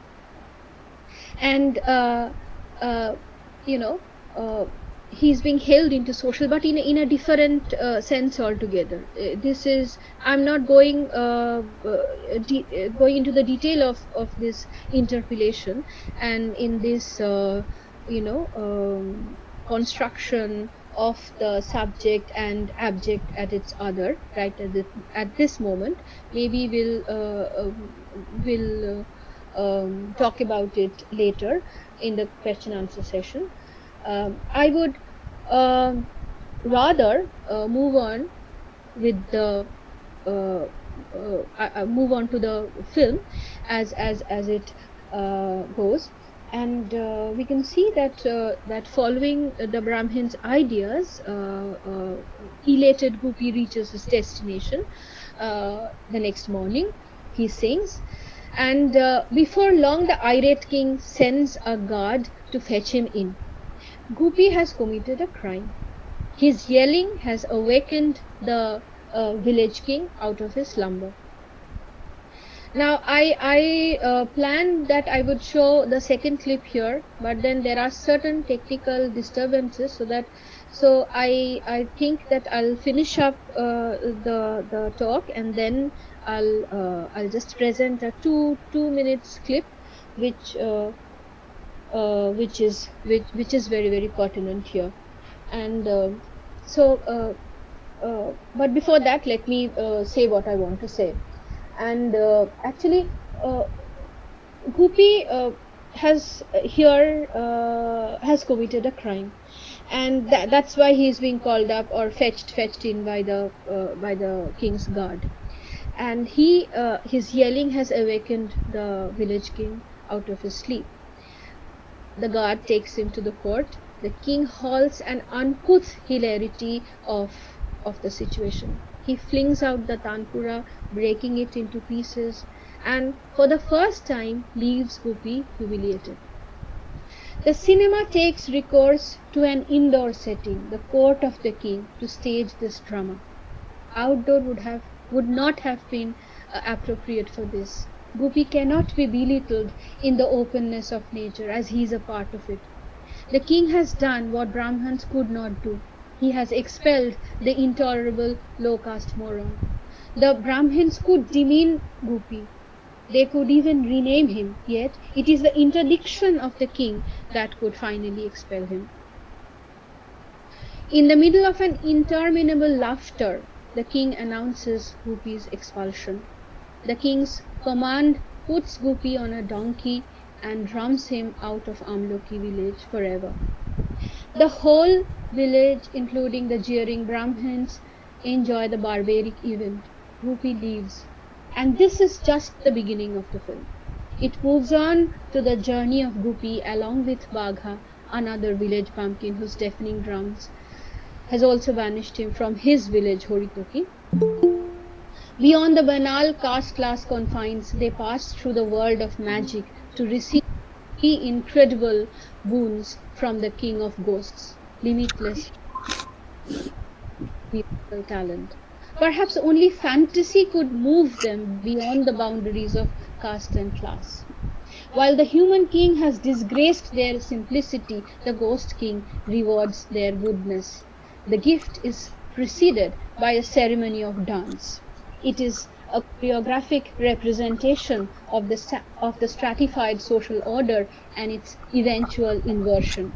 and uh, uh, you know uh, he is being hailed into social, but in a, in a different uh, sense altogether. Uh, this is I'm not going uh, uh, de going into the detail of of this interpolation, and in this uh, you know um, construction of the subject and abject at its other, right at, the, at this moment. Maybe we'll uh, uh, we'll uh, um, talk about it later in the question answer session. Um, I would uh, rather uh, move on with the uh, uh, uh, move on to the film as as as it uh, goes. And uh, we can see that uh, that following the Brahmins' ideas, uh, uh, elated Gopi reaches his destination uh, the next morning. He sings, and uh, before long, the irate king sends a guard to fetch him in. Gopi has committed a crime. His yelling has awakened the uh, village king out of his slumber. Now, I, I uh, planned that I would show the second clip here, but then there are certain technical disturbances, so that so I I think that I'll finish up uh, the the talk, and then I'll uh, I'll just present a two two minutes clip, which uh, uh, which is which which is very very pertinent here, and uh, so uh, uh, but before that, let me uh, say what I want to say. And uh, actually, uh, Gopi uh, has uh, here uh, has committed a crime, and that, that's why he is being called up or fetched fetched in by the uh, by the king's guard. And he uh, his yelling has awakened the village king out of his sleep. The guard takes him to the court. The king hauls an uncouth hilarity of of the situation. He flings out the tanpura, breaking it into pieces, and for the first time leaves Gopi humiliated. The cinema takes recourse to an indoor setting, the court of the king, to stage this drama. Outdoor would have would not have been uh, appropriate for this. Gopi cannot be belittled in the openness of nature as he is a part of it. The king has done what Brahmins could not do. He has expelled the intolerable low-caste moron. The Brahmins could demean Gopi. They could even rename him, yet it is the interdiction of the king that could finally expel him. In the middle of an interminable laughter, the king announces Gopi's expulsion. The king's command puts Gopi on a donkey and drums him out of Amloki village forever. The whole village, including the jeering Brahmins, enjoy the barbaric event. Gopi leaves. And this is just the beginning of the film. It moves on to the journey of Gopi along with Bagha, another village pumpkin whose deafening drums has also banished him from his village Horitoki. Beyond the banal caste class confines, they pass through the world of magic to receive incredible boons from the king of ghosts, limitless musical talent. Perhaps only fantasy could move them beyond the boundaries of caste and class. While the human king has disgraced their simplicity, the ghost king rewards their goodness. The gift is preceded by a ceremony of dance. It is a choreographic representation of the, of the stratified social order and its eventual inversion.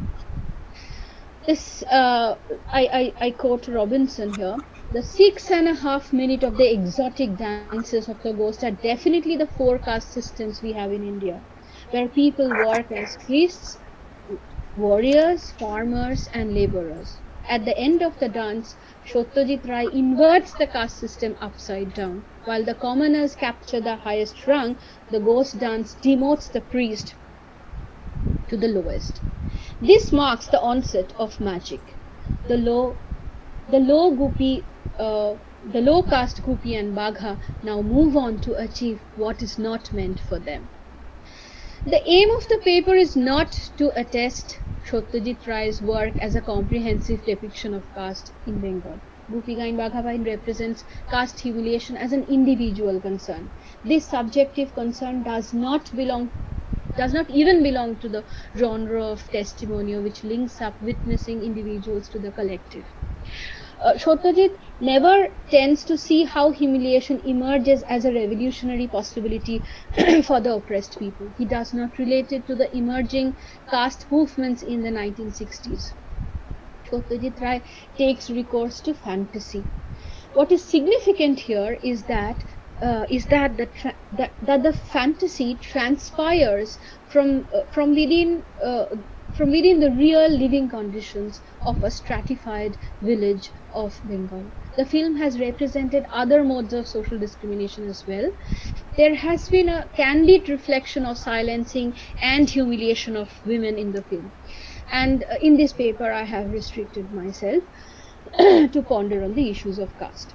This, uh, I, I, I quote Robinson here, the six and a half minute of the exotic dances of the ghost are definitely the four caste systems we have in India, where people work as priests, warriors, farmers, and laborers. At the end of the dance, Satyajit Ray inverts the caste system upside down. While the commoners capture the highest rung, the ghost dance demotes the priest to the lowest. This marks the onset of magic. The low, the low Gopi, uh, the low caste Gopi and Bagha now move on to achieve what is not meant for them. The aim of the paper is not to attest Satyajit Ray's work as a comprehensive depiction of caste in Bengal. Gopika in Baghabain represents caste humiliation as an individual concern. This subjective concern does not belong, does not even belong to the genre of testimonial which links up witnessing individuals to the collective. Uh, Satyajit never tends to see how humiliation emerges as a revolutionary possibility for the oppressed people. He does not relate it to the emerging caste movements in the nineteen sixties. Satyajit Ray takes recourse to fantasy. What is significant here is that uh, is that the that, that the fantasy transpires from uh, from within uh, from within the real living conditions of a stratified village of Bengal. The film has represented other modes of social discrimination as well. There has been a candid reflection of silencing and humiliation of women in the film. And uh, in this paper I have restricted myself to ponder on the issues of caste.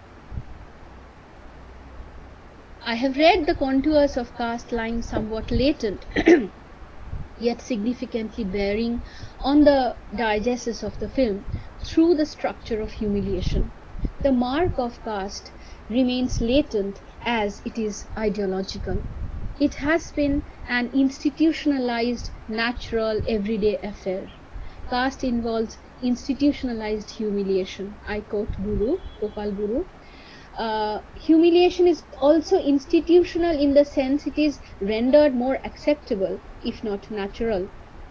I have read the contours of caste lying somewhat latent, yet significantly bearing on the diegesis of the film through the structure of humiliation. The mark of caste remains latent as it is ideological. It has been an institutionalized, natural, everyday affair. Caste involves institutionalized humiliation. I quote Guru, Gopal Guru. Uh, humiliation is also institutional in the sense it is rendered more acceptable, if not natural.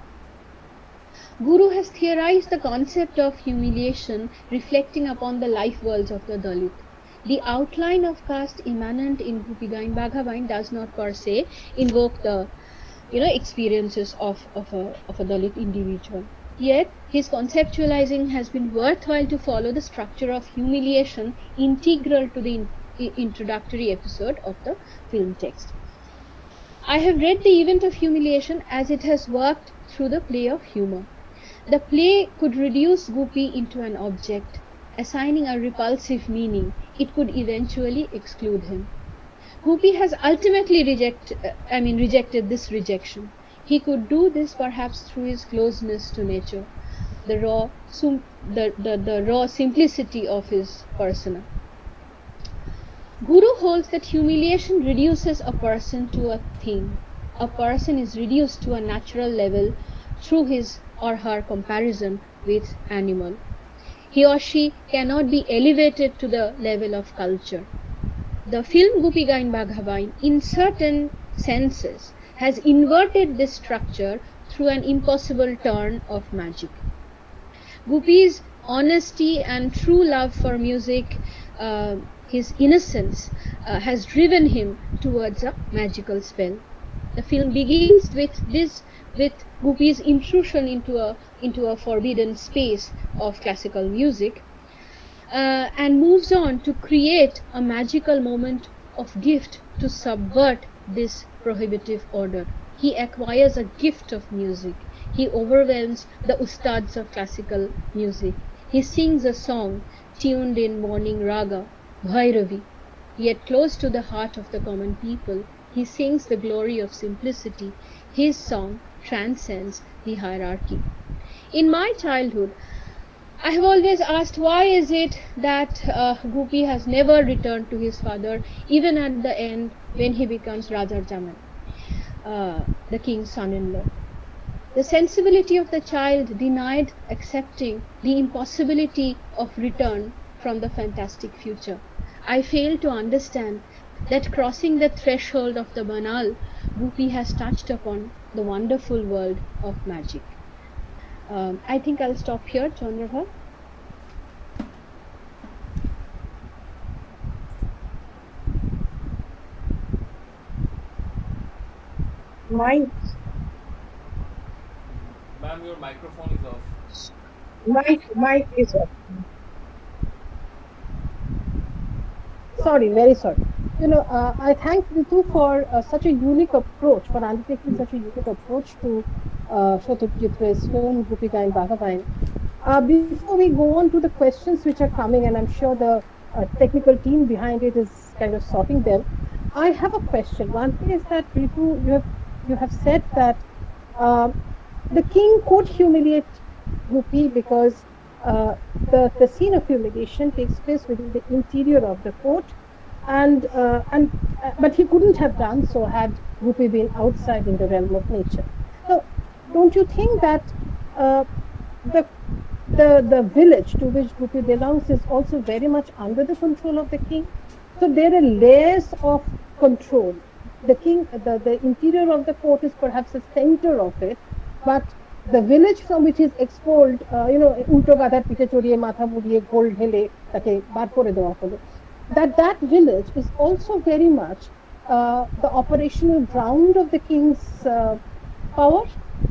Guru has theorized the concept of humiliation reflecting upon the life worlds of the Dalit. The outline of caste immanent in Gopika in Baghabain does not per se invoke the you know, experiences of, of, a, of a Dalit individual. Yet, his conceptualizing has been worthwhile to follow the structure of humiliation integral to the in, introductory episode of the film text. I have read the event of humiliation as it has worked through the play of humor. The play could reduce Gopi into an object, assigning a repulsive meaning. It could eventually exclude him. Gopi has ultimately reject, I mean, rejected this rejection. He could do this perhaps through his closeness to nature, the raw, sum, the, the, the raw simplicity of his persona. Guru holds that humiliation reduces a person to a thing. A person is reduced to a natural level through his or her comparison with animal. He or she cannot be elevated to the level of culture. The film Gopi Gain Bhagabain, in certain senses, has inverted this structure through an impossible turn of magic. Gopi's honesty and true love for music, uh, his innocence, uh, has driven him towards a magical spell. The film begins with this, with Gopi's intrusion into a into a forbidden space of classical music, uh, and moves on to create a magical moment of gift to subvert this prohibitive order. He acquires a gift of music. He overwhelms the ustads of classical music. He sings a song tuned in morning raga, Bhairavi, yet close to the heart of the common people. He sings the glory of simplicity. His song transcends the hierarchy. In my childhood, I have always asked, why is it that uh, Gopi has never returned to his father, even at the end when he becomes Raja Jaman, uh, the king's son-in-law. The sensibility of the child denied accepting the impossibility of return from the fantastic future. I fail to understand that crossing the threshold of the banal, Gopi has touched upon the wonderful world of magic. Um, I think I'll stop here, Chandrabha. Mine, Ma'am, your microphone is off. mic, mic is off. Sorry, very sorry. You know, uh, I thank Ritu for uh, such a unique approach, for undertaking such a unique approach to uh, Satyajit Ray's film, Gopi Gain Bhagabain. Uh, before we go on to the questions which are coming, and I'm sure the uh, technical team behind it is kind of sorting them, I have a question. One thing is that, Ritu, you have, you have said that uh, the king could humiliate Gopi because uh, the, the scene of humiliation takes place within the interior of the court, and uh, and uh, but he couldn't have done so had Gopi been outside in the realm of nature. So, don't you think that uh, the the the village to which Gopi belongs is also very much under the control of the king? So there are layers of control. The king, the, the interior of the court is perhaps the center of it, but the village from which is expelled, uh, you know, ulto gadar piche choriye matha mudiye gold hele take bar kore dewa holo, that that village is also very much uh, the operational ground of the king's uh, power.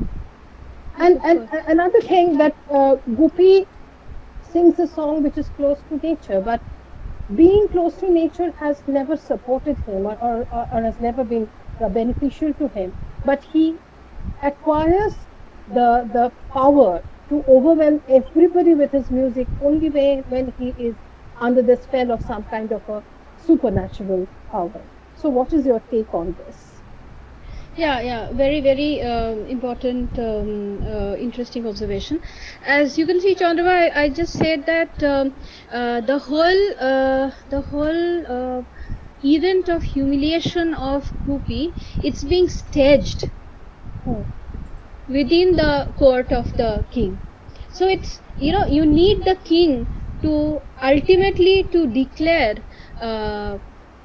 And, and and another thing, that uh, Gopi sings a song which is close to nature, but being close to nature has never supported him, or, or, or has never been uh, beneficial to him. But he acquires the the power to overwhelm everybody with his music only way when he is under the spell of some kind of a supernatural power. So what is your take on this? Yeah, yeah, very, very um, important, um, uh, interesting observation. As you can see, Chandrabha, I, I just said that um, uh, the whole, uh, the whole uh, event of humiliation of Gopi, it's being staged Hmm. within the court of the king. So it's, you know, you need the king to ultimately to declare. Uh,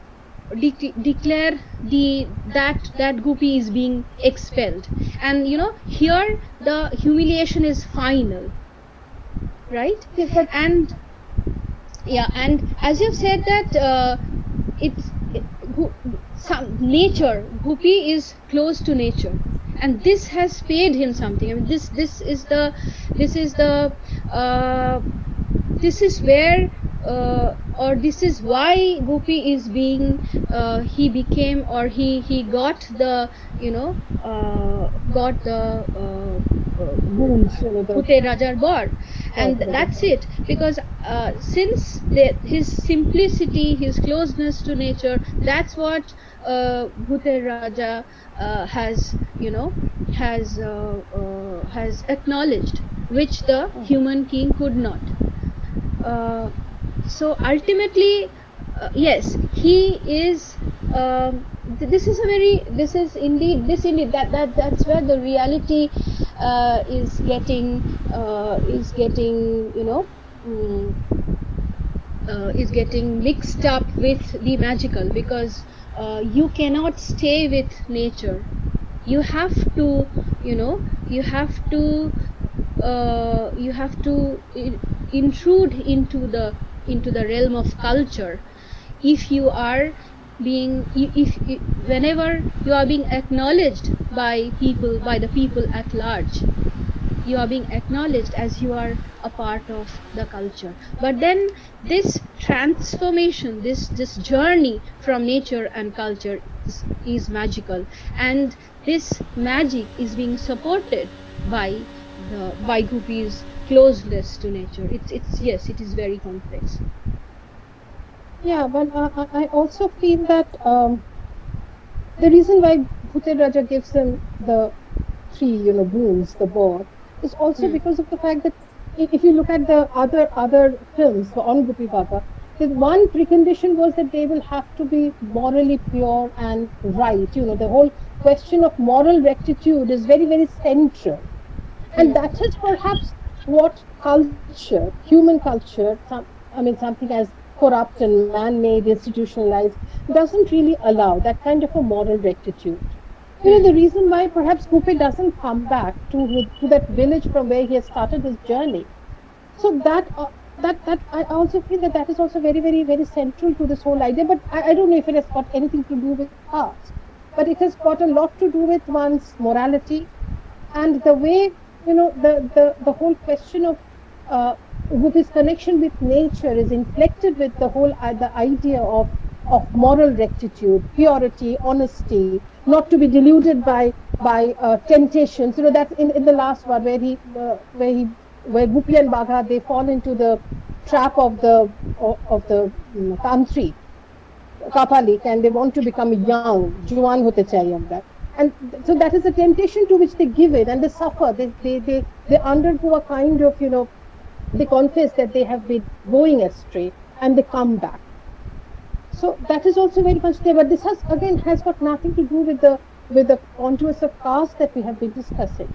De- declare the that that Gopi is being expelled, and you know, here the humiliation is final, right? Yes, but And yeah, and as you've said that uh, it's it, go, some nature, Gopi is close to nature, and this has paid him something. I mean, this this is the this is the uh, this is where uh, or this is why Gopi is being uh, he became or he he got the you know uh, got the uh, Boons, you know, the- Bhute Rajar Bar, and Okay. that's it. Because uh, since the, his simplicity, his closeness to nature, that's what uh, Bhute Raja uh, has, you know, has uh, uh, has acknowledged, which the human king could not. Uh, so ultimately, uh, yes, he is. Um, th- this is a very. This is indeed. This indeed. That that that's where the reality uh, is getting. Uh, is getting. You know. Mm, uh, is getting mixed up with the magical, because uh, you cannot stay with nature. You have to. You know. You have to. Uh, you have to i- intrude into the into the realm of culture if you are being i- if, if whenever you are being acknowledged by people by the people at large, you are being acknowledged as you are a part of the culture. But then this transformation, this this journey from nature and culture is, is magical, and this magic is being supported by the by Gopi's closeness to nature. It's it's yes, it is very complex. Yeah, but uh, I I also feel that um, the reason why Bhute Raja gives him the three, you know, boons, the boar, is also Hmm. because of the fact that i- if you look at the other other films on Gopi Baba, the one precondition was that they will have to be morally pure and right. You know, the whole question of moral rectitude is very, very central. And Hmm. that is perhaps what culture, human culture, some, I mean, something as corrupt and man made, institutionalized, doesn't really allow that kind of a moral rectitude. You know, Hmm. the reason why perhaps Gopi doesn't come back to, his, to that village from where he has started his journey. So that, uh, that, that I also feel that that is also very, very, very central to this whole idea. But I, I don't know if it has got anything to do with caste, but it has got a lot to do with one's morality, and the way, you know, the the the whole question of uh, Gopi's connection with nature is inflected with the whole uh, the idea of of moral rectitude, purity, honesty, not to be deluded by by uh, temptations. You know, that's in, in the last one where he uh, where he where Gopi and Bagha, they fall into the trap of the of, of the um, tantri Kapalik, and they want to become young, Juan hote chahiye humra. And th- so that is a temptation to which they give in, and they suffer. They, they, they, they undergo a kind of, you know, they confess that they have been going astray and they come back. So that is also very much there. But this has, again, has got nothing to do with the with the contours of caste that we have been discussing.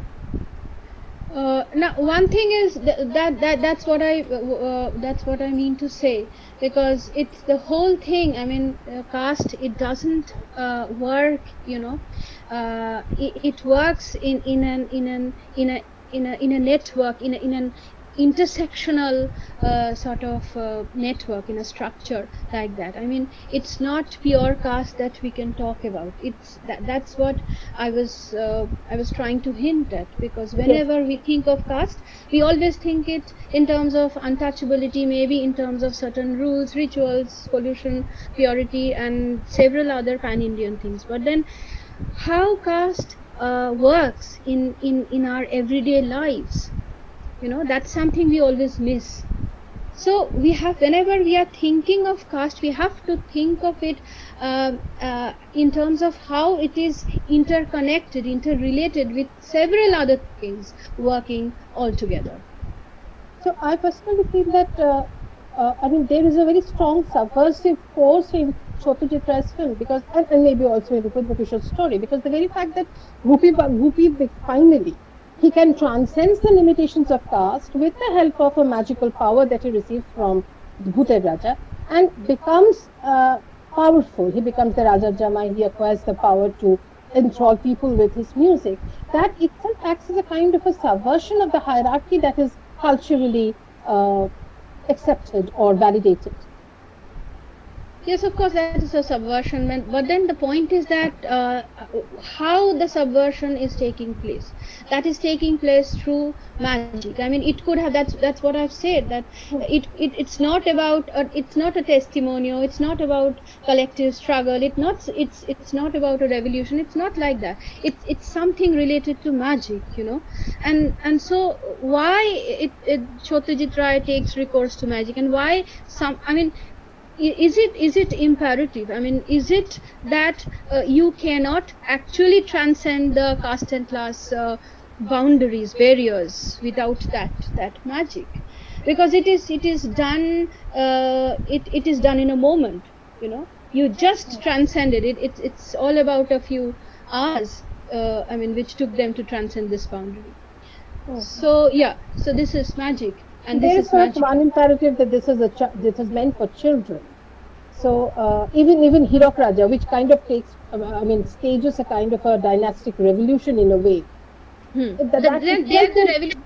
Uh, now, one thing is th- that that that's what I uh, uh, that's what I mean to say, because it's the whole thing. I mean, uh, caste, it doesn't uh, work. You know, uh, it, it works in in an in an in a in a in a network, in a, in an intersectional uh, sort of uh, network, in a structure like that. I mean, it's not pure caste that we can talk about. It's that that's what I was uh, I was trying to hint at, because Yes. whenever we think of caste, we always think it in terms of untouchability, maybe in terms of certain rules, rituals, pollution, purity, and several other pan-Indian things. But then, how caste uh, works in in in our everyday lives, you know, that's something we always miss. So we have, whenever we are thinking of caste, we have to think of it um uh, in terms of how it is interconnected, interrelated with several other things working all together. So I personally feel that uh, uh, I mean there is a very strong subversive force in Satyajit Ray's film, because and, and maybe also in Upendra Kishore's story, because the very fact that Gopi Ba- Gopi be- finally he can transcend the limitations of caste with the help of a magical power that he receives from Bhute Raja, and becomes uh, powerful. He becomes the Raja Jamai. He acquires the power to enthrall people with his music. That itself acts as a kind of a subversion of the hierarchy that is culturally uh, accepted or validated. Yes, of course, that is a subversion. But but then the point is that uh, how the subversion is taking place. That is taking place through magic. I mean, it could have. That's that's what I've said. That it, it it's not about. A, it's not a testimonial. It's not about collective struggle. It not. It's it's not about a revolution. It's not like that. It's it's something related to magic. You know, and and so why it, it Satyajit Ray takes recourse to magic, and why some. I mean is it is it imperative? I mean, is it that uh, you cannot actually transcend the caste and class uh, boundaries, barriers without that that magic? Because it is it is done uh, it it is done in a moment. You know, you just transcended it. It's it's all about a few hours. Uh, I mean, which took them to transcend this boundary. So yeah, so this is magic. And there this is is not magic. one imperative that this is a ch- this is meant for children. So uh, even even Hirak Raja, which kind of takes, uh, I mean, stages a kind of a dynastic revolution in a way. Hmm. That, The, that there, itself there the is- revolution.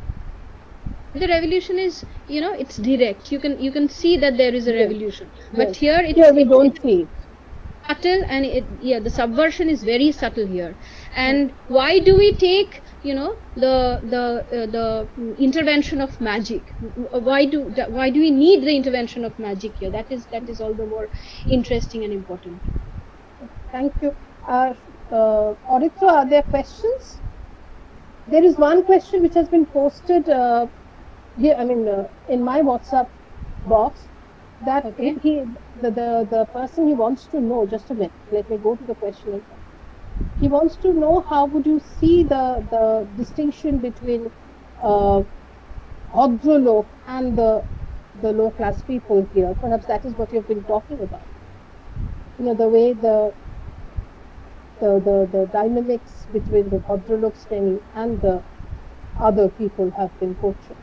The revolution is, you know, it's direct. You can you can see that there is a Yes. revolution. But Yes. here it's, Here we it's, don't it's see it. subtle, and it, yeah, the subversion is very subtle here. And why do we take, you know, the the uh, the intervention of magic? Why do why do we need the intervention of magic here? That is that is all the more interesting and important. Thank you. Uh, uh, Auritra, are there questions? There is one question which has been posted uh, here, I mean, uh, in my WhatsApp box, that Okay. he, the, the, the person he wants to know, just a minute, let me go to the question again. He wants to know how would you see the, the distinction between uh, Bhadralok and the, the low class people here. Perhaps that is what you've been talking about. You know, the way the the, the, the dynamics between the Bhadralok Sreni and the other people have been portrayed.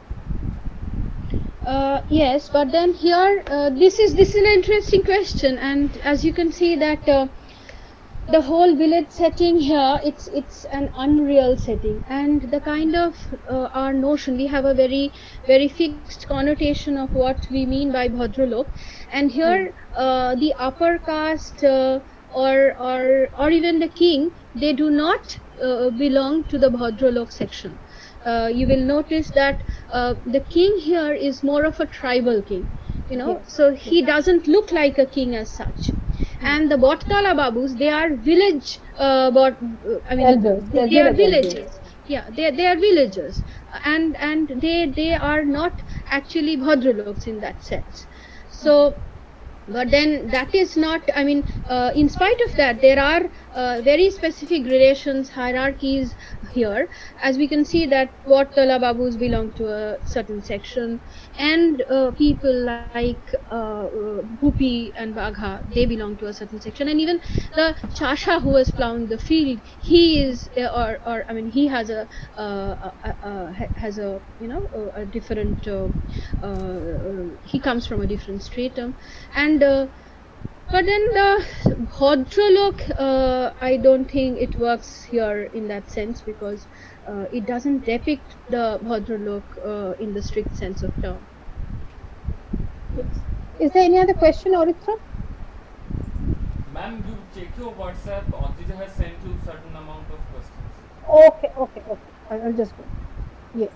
Uh, yes, but then here uh, this is this is an interesting question, and as you can see that uh, the whole village setting here, it's it's an unreal setting, and the kind of uh, our notion, we have a very very fixed connotation of what we mean by Bhadralok, and here uh, the upper caste uh, or or or even the king, they do not uh, belong to the Bhadralok section. Uh, you will notice that uh, the king here is more of a tribal king, you know, Yes. so he doesn't look like a king as such. And the Botala Babus, they are village, uh, but uh, I mean, Elders. they, They're they are village elders. villages. Yeah, they they are villagers, and and they they are not actually Bhadraloks in that sense. So. But then that is not, I mean, uh, in spite of that, there are uh, very specific gradations, hierarchies here. As we can see that what Tala Babus belong to a certain section, and uh, people like uh, uh, Bhupi and Bagha, they belong to a certain section. And even the Chasha who was plowing the field, he is, uh, or, or I mean, he has a, uh, a, a, a has a, you know, a, a different, uh, uh, he comes from a different stratum. And uh, but then the Bhadralok, uh, I don't think it works here in that sense, because uh, it doesn't depict the Bhadralok uh, in the strict sense of term. Yes. Is there any other question, Auritra? Ma'am, you check your WhatsApp. Audrey has sent you certain amount of questions. Okay, okay, okay. I- I'll just go. Yes.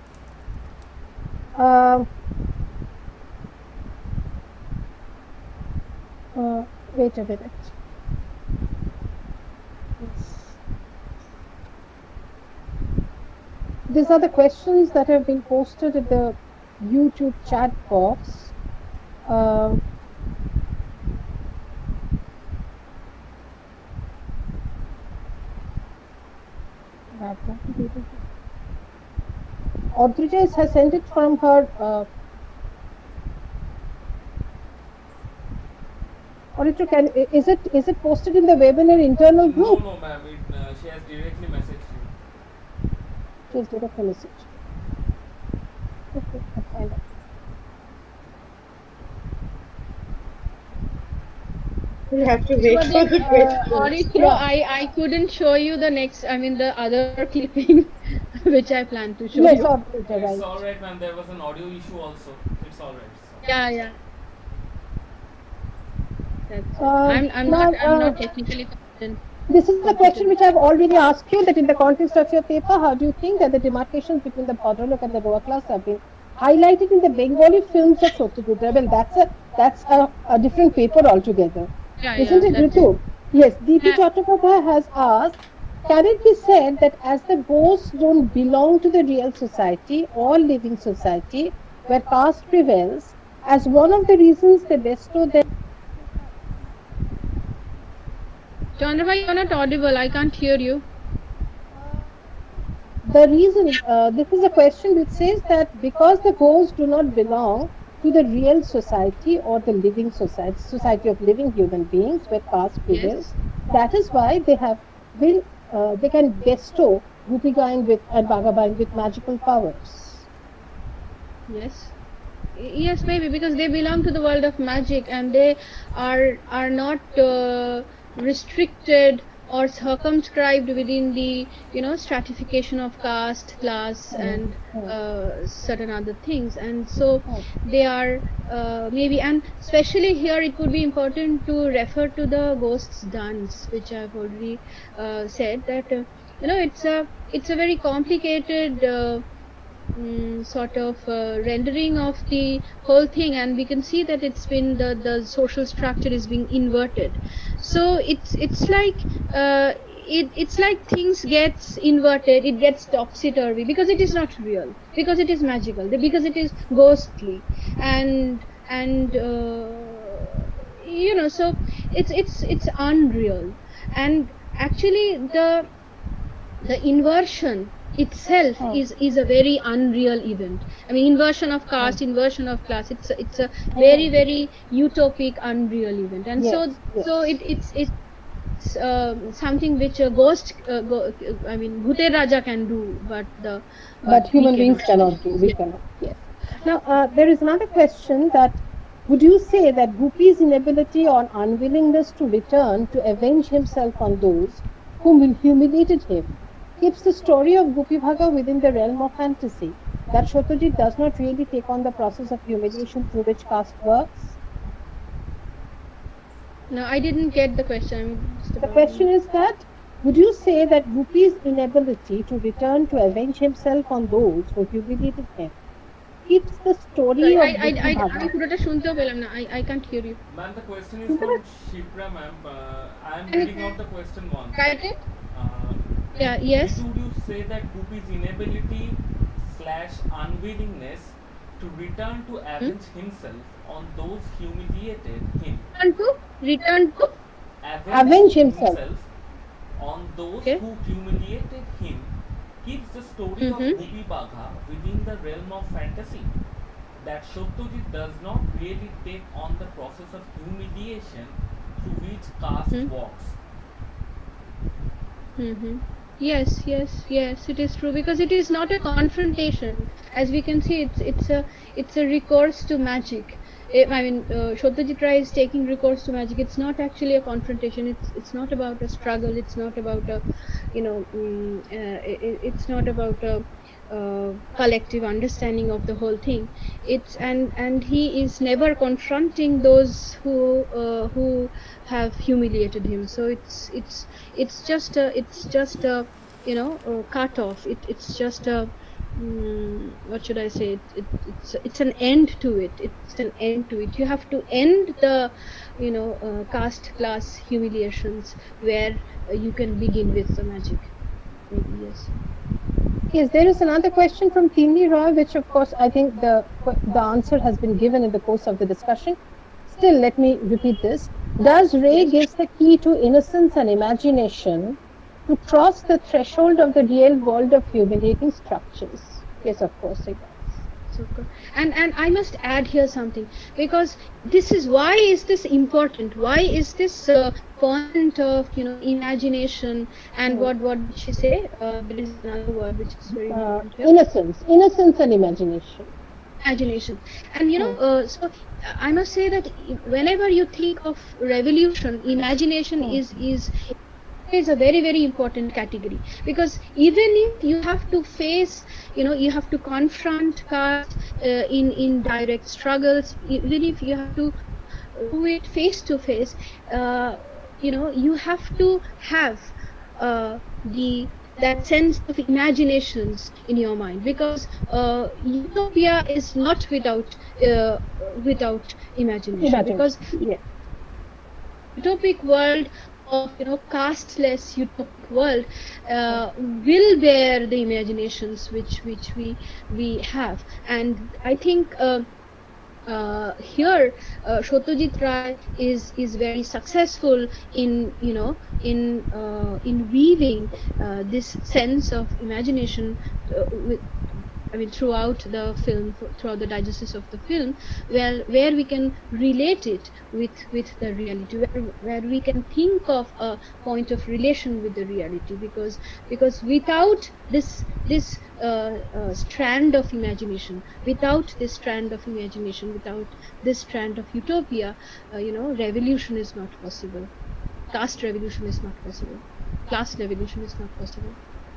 Um, uh, wait a minute. Yes. These are the questions that have been posted in the YouTube chat box. Um, Audrey has sent it from her. Uh, Audrey, can is it is it posted in the webinar internal No, group? no, ma'am. It, uh, she has directly messaged you. Please do the message. Okay, I'll find out. We have to wait But for then, the uh, question. Auritra, Yeah. I, I couldn't show you the next, I mean the other clipping which I plan to show Yes, you. Audrey, It's right. alright, ma'am. There was an audio issue also. It's alright. So. Yeah, yeah. That's it. Uh, I'm I'm now, not I'm uh, not technically competent. This is the question which I've already asked you, that in the context of your paper, how do you think that the demarcations between the Bhadralok and the lower class have been highlighted in the Bengali films of Satyajit Ray? Well, that's a that's a, a different paper altogether, Yeah, isn't yeah, it, that's Ritu? Yes, D P ha- Chattopadhyay has asked, can it be said that as the ghosts don't belong to the real society or living society where caste prevails, as one of the reasons they bestow their Chandrabhai, you're not audible. I can't hear you. the reason, uh, this is a question which says that because the ghosts do not belong to the real society or the living society, society of living human beings where caste prevails, Yes. that is why they have been, uh, they can bestow Gupigain with and Bhagabain with magical powers. Yes. Y- Yes, maybe because they belong to the world of magic and they are are not uh, restricted or circumscribed within the you know stratification of caste, class, Mm, and mm, uh, certain other things, and so mm. they are uh, maybe, and especially here it would be important to refer to the ghosts dance, which I've already uh, said that uh, you know it's a it's a very complicated. Uh, mm, sort of uh, rendering of the whole thing, and we can see that it's been the the social structure is being inverted. So it's it's like uh, it, it's like things gets inverted, it gets topsy-turvy because it is not real, because it is magical, because it is ghostly, and and uh, you know so it's it's it's unreal. And actually the the inversion itself Mm, is is a very unreal event. I mean, inversion of mm, caste, inversion of class, it's a, it's a very mm. very utopic unreal event. And so Yes, so yes. it it's it's uh, something which a ghost uh, go, I mean Bhuter Raja can do, but the But but we human beings cannot. cannot do. We Yeah. cannot. Yes. Now, uh, there is another question that would you say that Gupi's inability or unwillingness to return to avenge himself on those whom humiliated him keeps the story of Gupi Bhaga within the realm of fantasy? That Satyajit does not really take on the process of humiliation through which caste works? No, I didn't get the question. I'm just The about question is that would you say that Gupi's inability to return to avenge himself on those who humiliated him keeps the story sorry, I of I Gupi I আমি Bhaga? পুরোটা শুনতেও পেলাম না. I I can't hear you. Ma'am, the question is শুনতে from পাচ্ছ? Shipra, ma'am. Uh, I am Can you reading out the question once. write it? Uh, Yeah, yes. Which would you say that Gupi's inability slash unwillingness to return to avenge himself on those humiliated him, Return to return to avenge, Avenge himself. on those Okay. who humiliated him, keeps the story Mhm. of Gupi Bagha within the realm of fantasy. That Satyajit does not really take on the process of humiliation through which caste Hmm. walks. Mm-hmm. Yes, yes, yes. It is true because it is not a confrontation. As we can see, it's it's a it's a recourse to magic. Eh, I mean, uh, Satyajit Ray is taking recourse to magic. It's not actually a confrontation. It's it's not about a struggle. It's not about a, you know, mm, uh, it, it's not about a uh, collective understanding of the whole thing. It's and and he is never confronting those who uh, who have humiliated him. So it's it's it's just a it's just a you know a cut off. It it's just a mm, what should I say? It, it, it's it's an end to it. It's an end to it. You have to end the you know uh, caste class humiliations where uh, you can begin with the magic. Maybe, yes. Yes, there is another question from Tini Roy, which of course I think the the answer has been given in the course of the discussion. Still, let me repeat this. Does Ray Yes. gives the key to innocence and imagination to cross the threshold of the real world of humiliating structures? Yes, of course it does. So good. And and I must add here something, because this is why is this important? Why is this uh, point of you know imagination and Hmm. what what did she say? Uh, there is another word which is very Uh, important here. innocence, innocence and imagination. Imagination. And you know, uh, so uh, I must say that whenever you think of revolution, imagination Hmm. is is is a very very important category, because even if you have to face you know you have to confront caste uh, in in direct struggles, even if you have to do it face to face, uh, you know, you have to have uh, the that sense of imaginations in your mind, because uh, utopia is not without uh, without imagination, Imagine. because Yeah. utopic world of, you know, casteless utopic world uh, will bear the imaginations which which we we have. And I think uh, uh, here uh, Satyajit Ray is is very successful in, you know, in uh, in weaving uh, this sense of imagination uh, with, I mean, throughout the film, throughout the digesis of the film, where where we can relate it with with the reality, where where we can think of a point of relation with the reality, because because without this this uh, uh, strand of imagination, without this strand of imagination, without this strand of utopia, uh, you know, revolution is not possible. Caste revolution is not possible. Class revolution is not possible.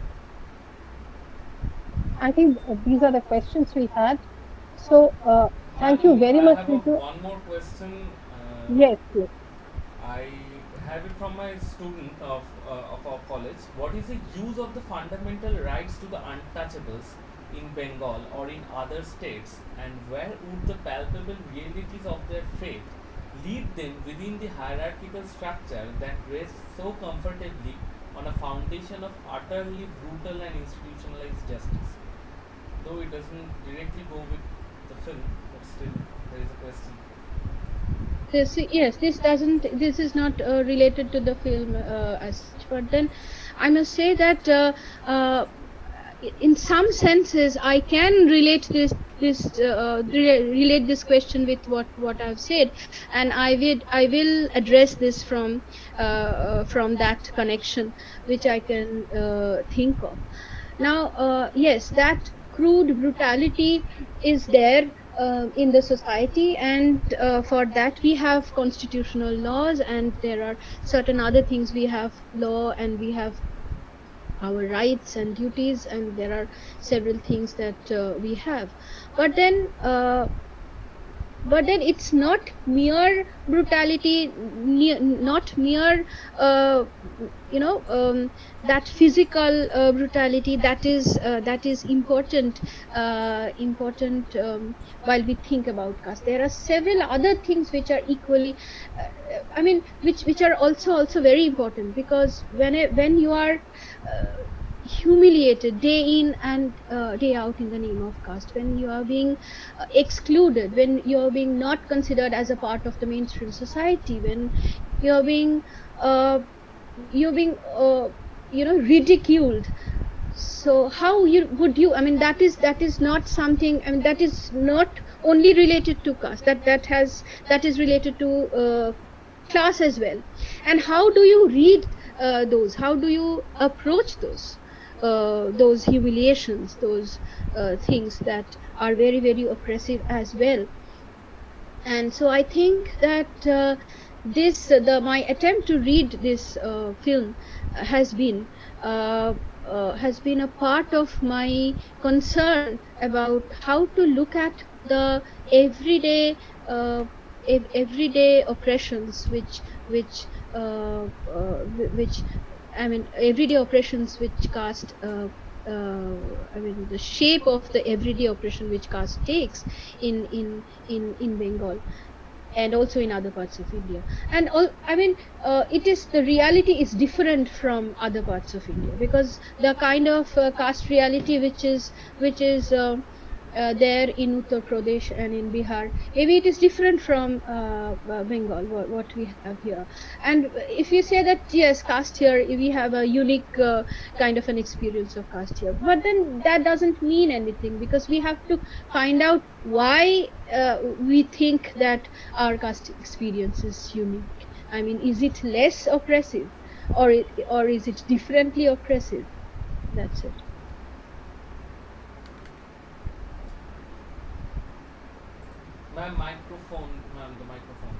I think uh, these are the questions we had. So, uh, thank you Ma'am, very I much, have a, Ritu. one more question. Uh, Yes, yes. I have it from my student of, uh, of our college. What is the use of the fundamental rights to the untouchables in Bengal or in other states, and where would the palpable realities of their fate lead them within the hierarchical structure that rests so comfortably on a foundation of utterly brutal and institutionalized justice? Though it doesn't directly go with the film, but still there is a question. This, yes, this doesn't, this is not uh, related to the film uh, as such, but then I must say that uh, uh, in some senses I can relate this this uh, re relate this question with what what I've said, and I will I will address this from uh, from that connection which I can uh, think of. Now, uh, yes, that crude brutality is there uh, in the society, and uh, for that we have constitutional laws, and there are certain other things. We have law, and we have our rights and duties, and there are several things that uh, we have. But then uh, but then it's not mere brutality, ne not mere uh, you know um, that physical uh, brutality that is uh, that is important uh, important um, while we think about caste. There are several other things which are equally uh, I mean which which are also also very important, because when it, when you are uh, humiliated day in and uh, day out in the name of caste, when you are being uh, excluded, when you are being not considered as a part of the mainstream society, when you are being uh, you're being uh, you know ridiculed, so how you would you I mean that is that is not something, I mean that is not only related to caste, that that has that is related to uh, class as well. And how do you read uh, those, how do you approach those uh, those humiliations, those uh, things that are very very oppressive as well? And so I think that uh, this uh, the my attempt to read this uh, film has been uh, uh, has been a part of my concern about how to look at the everyday uh, ev everyday oppressions which which uh, uh, which I mean everyday oppressions which caste uh, uh, I mean the shape of the everyday oppression which caste takes in in in in Bengal and also in other parts of India. And all, I mean uh, it is, the reality is different from other parts of India, because the kind of uh, caste reality which is which is uh, uh, there in Uttar Pradesh and in Bihar, maybe it is different from uh, uh, Bengal, what, what we have here. And if you say that yes, caste here, we have a unique uh, kind of an experience of caste here, but then that doesn't mean anything, because we have to find out why uh, we think that our caste experience is unique. I mean, is it less oppressive, or it, or is it differently oppressive? That's it. Ma'am, microphone, ma'am, the microphone.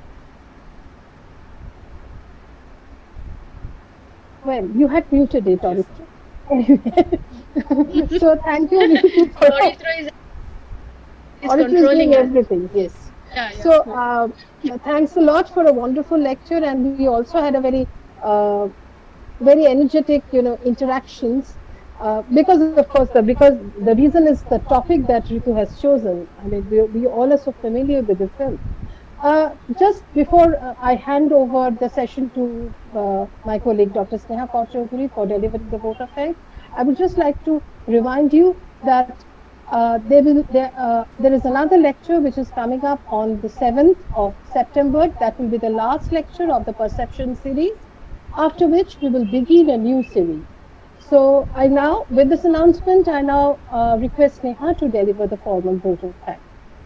Well, you had muted it, Yes, Oritra. So thank you, Ritu, for Oritra is, is Oritra is controlling doing us. everything. Yes. Yeah, yeah. So uh, thanks a lot for a wonderful lecture, and we also had a very uh, very energetic, you know, interactions. Uh, because of course, the because the reason is the topic that Ritu has chosen. I mean, we, we all are so familiar with the film. Uh, just before uh, I hand over the session to uh, my colleague Doctor Sneha Kaur Chaudhary for delivering the vote of thanks, I would just like to remind you that uh, there will there uh, there is another lecture which is coming up on the seventh of September. That will be the last lecture of the Perception series. After which we will begin a new series. So I now, with this announcement, I now uh, request Neha to deliver the formal vote of thanks.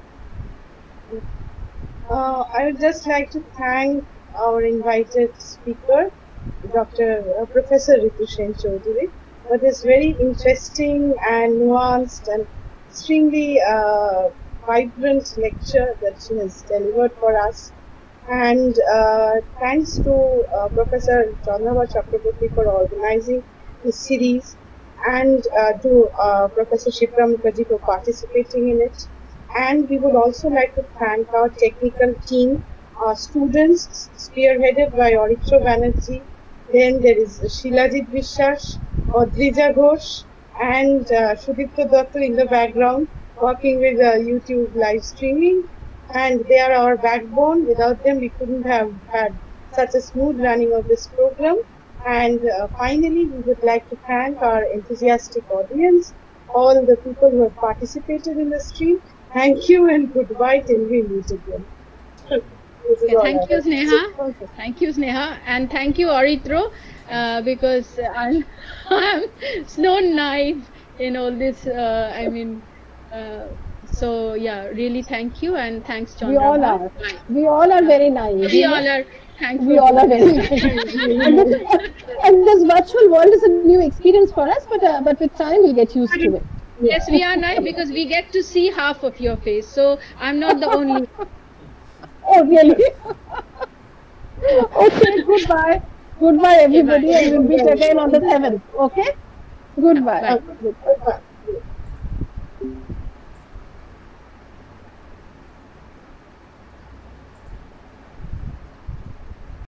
Uh, I would just like to thank our invited speaker, Doctor Uh, Professor Ritu Sen Chaudhary, for this very interesting and nuanced and extremely uh, vibrant lecture that she has delivered for us. And uh, thanks to uh, Professor Chandrabha Chakraborty for organizing this series, and uh, to uh, Professor Shipra Mukherjee for participating in it. And we would also like to thank our technical team, our students spearheaded by Oritra Banerjee. Then there is Shilajit Vishwas, Adrija Ghosh, and uh, Sudipta Datta in the background working with uh, YouTube live streaming. And they are our backbone. Without them, we couldn't have had such a smooth running of this program. And uh, finally, we would like to thank our enthusiastic audience, all the people who have participated in the stream. Thank you and goodbye till we meet again. Okay, thank you, Sneha. Okay. Thank you, Sneha. And thank you, Orithro, uh, because I'm, I'm so naive in all this. Uh, I mean, uh, so yeah, really thank you, and thanks, Chandra. We all are. We all are very naive. We all are. Thank we all are very naive. and, this, and this virtual world is a new experience for us, but uh, but with time we'll get used to it. Yes, we are naive because we get to see half of your face. So I'm not the only. Oh, really? Okay, goodbye. Goodbye, everybody, and we'll meet again on the seventh. Okay? Goodbye. Bye. Goodbye.